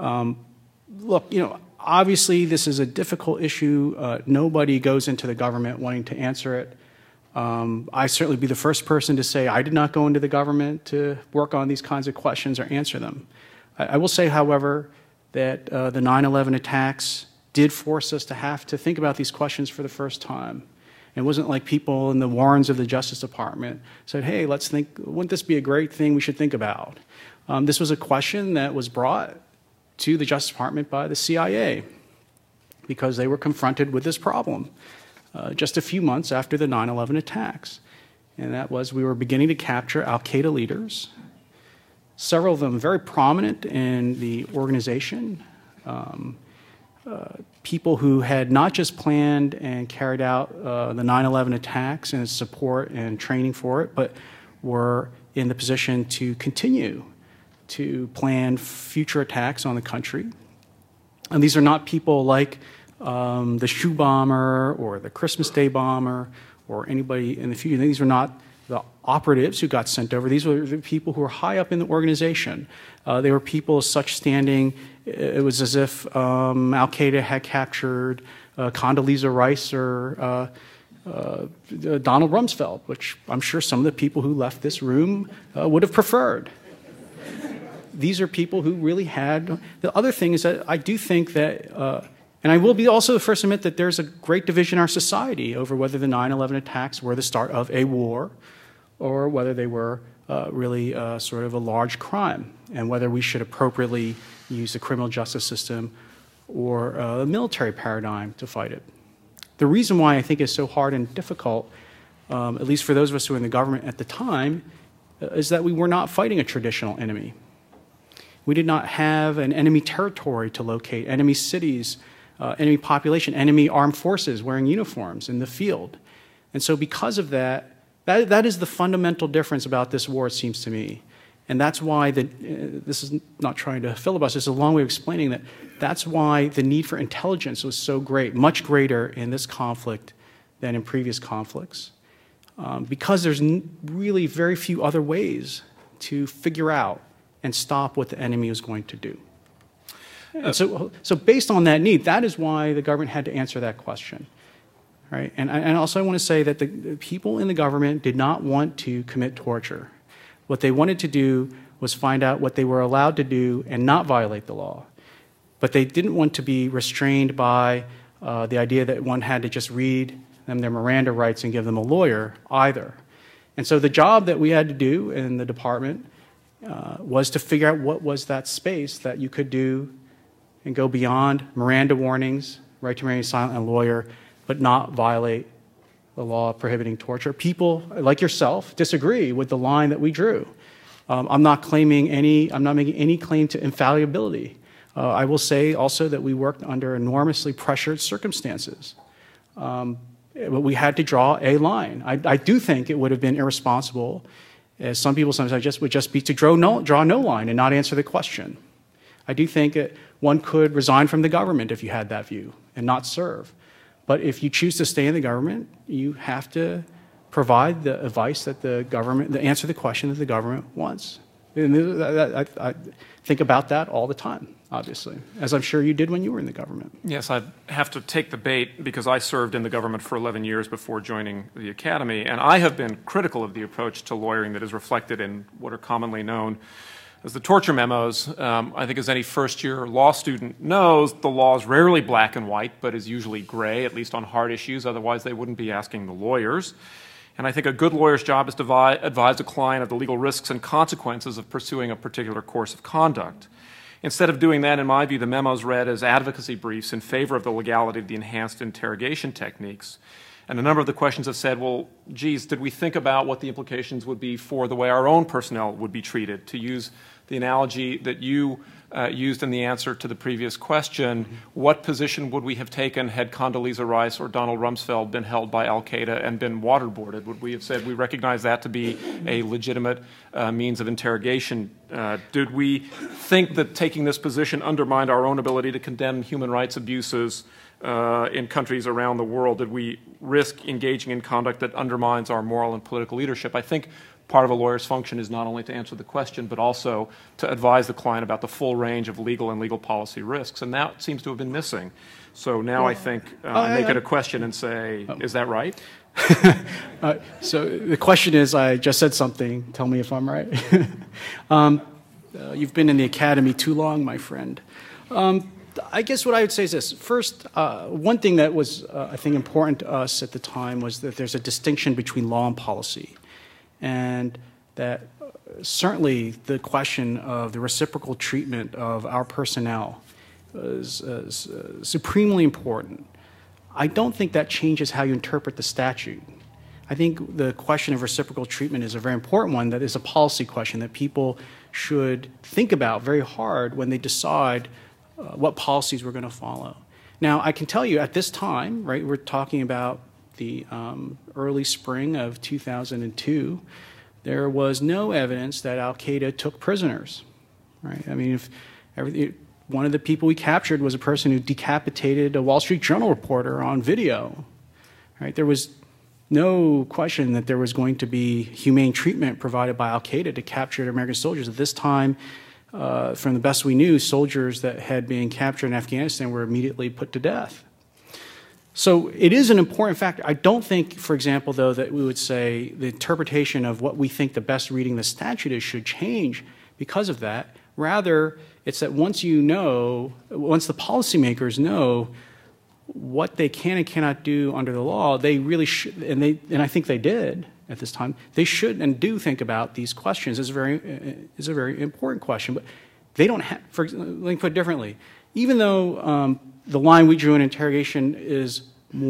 look, obviously this is a difficult issue. Nobody goes into the government wanting to answer it. I'd certainly be the first person to say I did not go into the government to work on these kinds of questions or answer them. I will say, however, that the 9/11 attacks did force us to have to think about these questions for the first time. It wasn't like people in the warrens of the Justice Department said, hey, let's think, wouldn't this be a great thing we should think about? This was a question that was brought to the Justice Department by the CIA because they were confronted with this problem just a few months after the 9/11 attacks. And that was, we were beginning to capture al-Qaeda leaders, several of them very prominent in the organization, people who had not just planned and carried out the 9/11 attacks and support and training for it, but were in the position to continue to plan future attacks on the country. And these are not people like the shoe bomber or the Christmas Day bomber or anybody in the future. These were not the operatives who got sent over. These were the people who were high up in the organization. They were people of such standing, it was as if al-Qaeda had captured Condoleezza Rice or Donald Rumsfeld, which I'm sure some of the people who left this room would have preferred. These are people who really had... The other thing is that I do think that, and I will be also the first to admit that there's a great division in our society over whether the 9/11 attacks were the start of a war or whether they were really sort of a large crime, and whether we should appropriately use the criminal justice system or a military paradigm to fight it. The reason why I think it's so hard and difficult, at least for those of us who were in the government at the time, is that we were not fighting a traditional enemy. We did not have an enemy territory to locate, enemy cities, enemy population, enemy armed forces wearing uniforms in the field. And so because of that, that is the fundamental difference about this war, it seems to me. And that's why, this is not trying to filibuster, it's a long way of explaining that that's why the need for intelligence was so great, much greater in this conflict than in previous conflicts. Because there's really very few other ways to figure out and stop what the enemy was going to do. And so based on that need, that is why the government had to answer that question. Right? And also I want to say that the people in the government did not want to commit torture. What they wanted to do was find out what they were allowed to do and not violate the law. But they didn't want to be restrained by the idea that one had to just read them their Miranda rights and give them a lawyer either. And so the job that we had to do in the department was to figure out what was that space that you could do and go beyond Miranda warnings, right to remain silent, and lawyer, but not violate the law prohibiting torture. People like yourself disagree with the line that we drew. I'm not making any claim to infallibility. I will say also that we worked under enormously pressured circumstances. But we had to draw a line. I do think it would have been irresponsible, as some people sometimes would just be to draw no line and not answer the question. I do think that one could resign from the government if you had that view and not serve. But if you choose to stay in the government, you have to provide the advice that the government, answer the question that the government wants. And I think about that all the time, obviously, as I'm sure you did when you were in the government. Yes, I have to take the bait because I served in the government for 11 years before joining the academy, and I have been critical of the approach to lawyering that is reflected in what are commonly known as the torture memos. I think as any first-year law student knows, the law is rarely black and white, but is usually gray, at least on hard issues. Otherwise, they wouldn't be asking the lawyers. And I think a good lawyer's job is to advise a client of the legal risks and consequences of pursuing a particular course of conduct. Instead of doing that, in my view, the memos read as advocacy briefs in favor of the legality of the enhanced interrogation techniques. And a number of the questions have said, well, geez, did we think about what the implications would be for the way our own personnel would be treated? To use the analogy that you used in the answer to the previous question, what position would we have taken had Condoleezza Rice or Donald Rumsfeld been held by al-Qaeda and been waterboarded? Would we have said we recognize that to be a legitimate means of interrogation? Did we think that taking this position undermined our own ability to condemn human rights abuses in countries around the world? Did we risk engaging in conduct that undermines our moral and political leadership? I think part of a lawyer's function is not only to answer the question, but also to advise the client about the full range of legal and legal policy risks, and that seems to have been missing. So now I think I make it a question and say, is that right? So the question is, I just said something. Tell me if I'm right. You've been in the academy too long, my friend. I guess what I would say is this. First, one thing that was, I think, important to us at the time was that there's a distinction between law and policy. And that certainly the question of the reciprocal treatment of our personnel is supremely important. I don't think that changes how you interpret the statute. I think the question of reciprocal treatment is a very important one that is a policy question that people should think about very hard when they decide what policies we're going to follow. Now, I can tell you at this time, right, we're talking about the early spring of 2002, there was no evidence that al-Qaeda took prisoners, right? I mean, one of the people we captured was a person who decapitated a Wall Street Journal reporter on video, right? There was no question that there was going to be humane treatment provided by al-Qaeda to capture American soldiers. At this time, from the best we knew, soldiers that had been captured in Afghanistan were immediately put to death. So it is an important factor. I don't think, for example, though, that we would say the interpretation of what we think the best reading of the statute is should change because of that. Rather, it's that once the policymakers know what they can and cannot do under the law, they really should, and I think they did at this time, they should and do think about these questions. It's a very important question, but they don't have, let me put it differently, even though the line we drew in interrogation is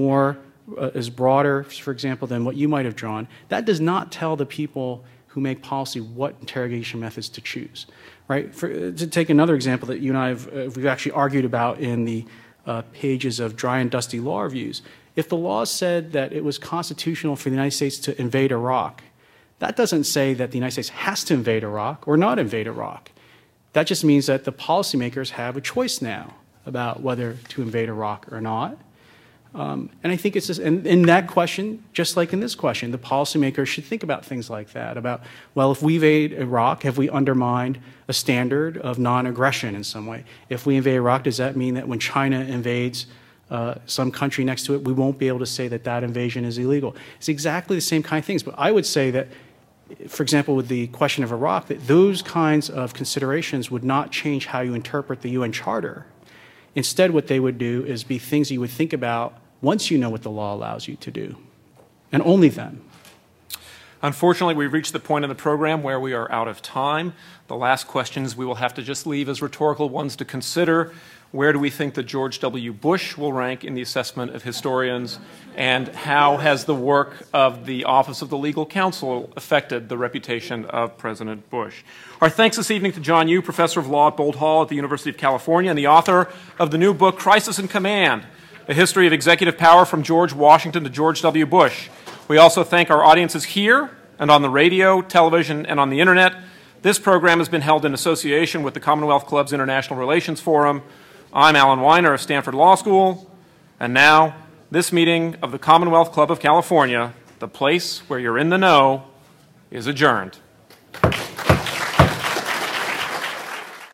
broader, for example, than what you might have drawn, that does not tell the people who make policy what interrogation methods to choose, right? To take another example that you and I we've actually argued about in the pages of Dry and Dusty Law Reviews, if the law said that it was constitutional for the United States to invade Iraq, that doesn't say that the United States has to invade Iraq or not invade Iraq. That just means that the policymakers have a choice now about whether to invade Iraq or not. And I think it's just, and in that question, just like in this question, the policymakers should think about things like that, about, well, if we invade Iraq, have we undermined a standard of non-aggression in some way? If we invade Iraq, does that mean that when China invades some country next to it, we won't be able to say that that invasion is illegal? It's exactly the same kind of things. But I would say that, for example, with the question of Iraq, that those kinds of considerations would not change how you interpret the UN Charter. Instead, what they would do is be things you would think about once you know what the law allows you to do, and only then. Unfortunately, we've reached the point in the program where we are out of time. The last questions we will have to just leave as rhetorical ones to consider. Where do we think that George W. Bush will rank in the assessment of historians? And how has the work of the Office of the Legal Counsel affected the reputation of President Bush? Our thanks this evening to John Yoo, Professor of Law at Boalt Hall at the University of California and the author of the new book, Crisis and Command, A History of Executive Power from George Washington to George W. Bush. We also thank our audiences here and on the radio, television, and on the Internet. This program has been held in association with the Commonwealth Club's International Relations Forum. I'm Alan Weiner of Stanford Law School, and now this meeting of the Commonwealth Club of California, the place where you're in the know, is adjourned.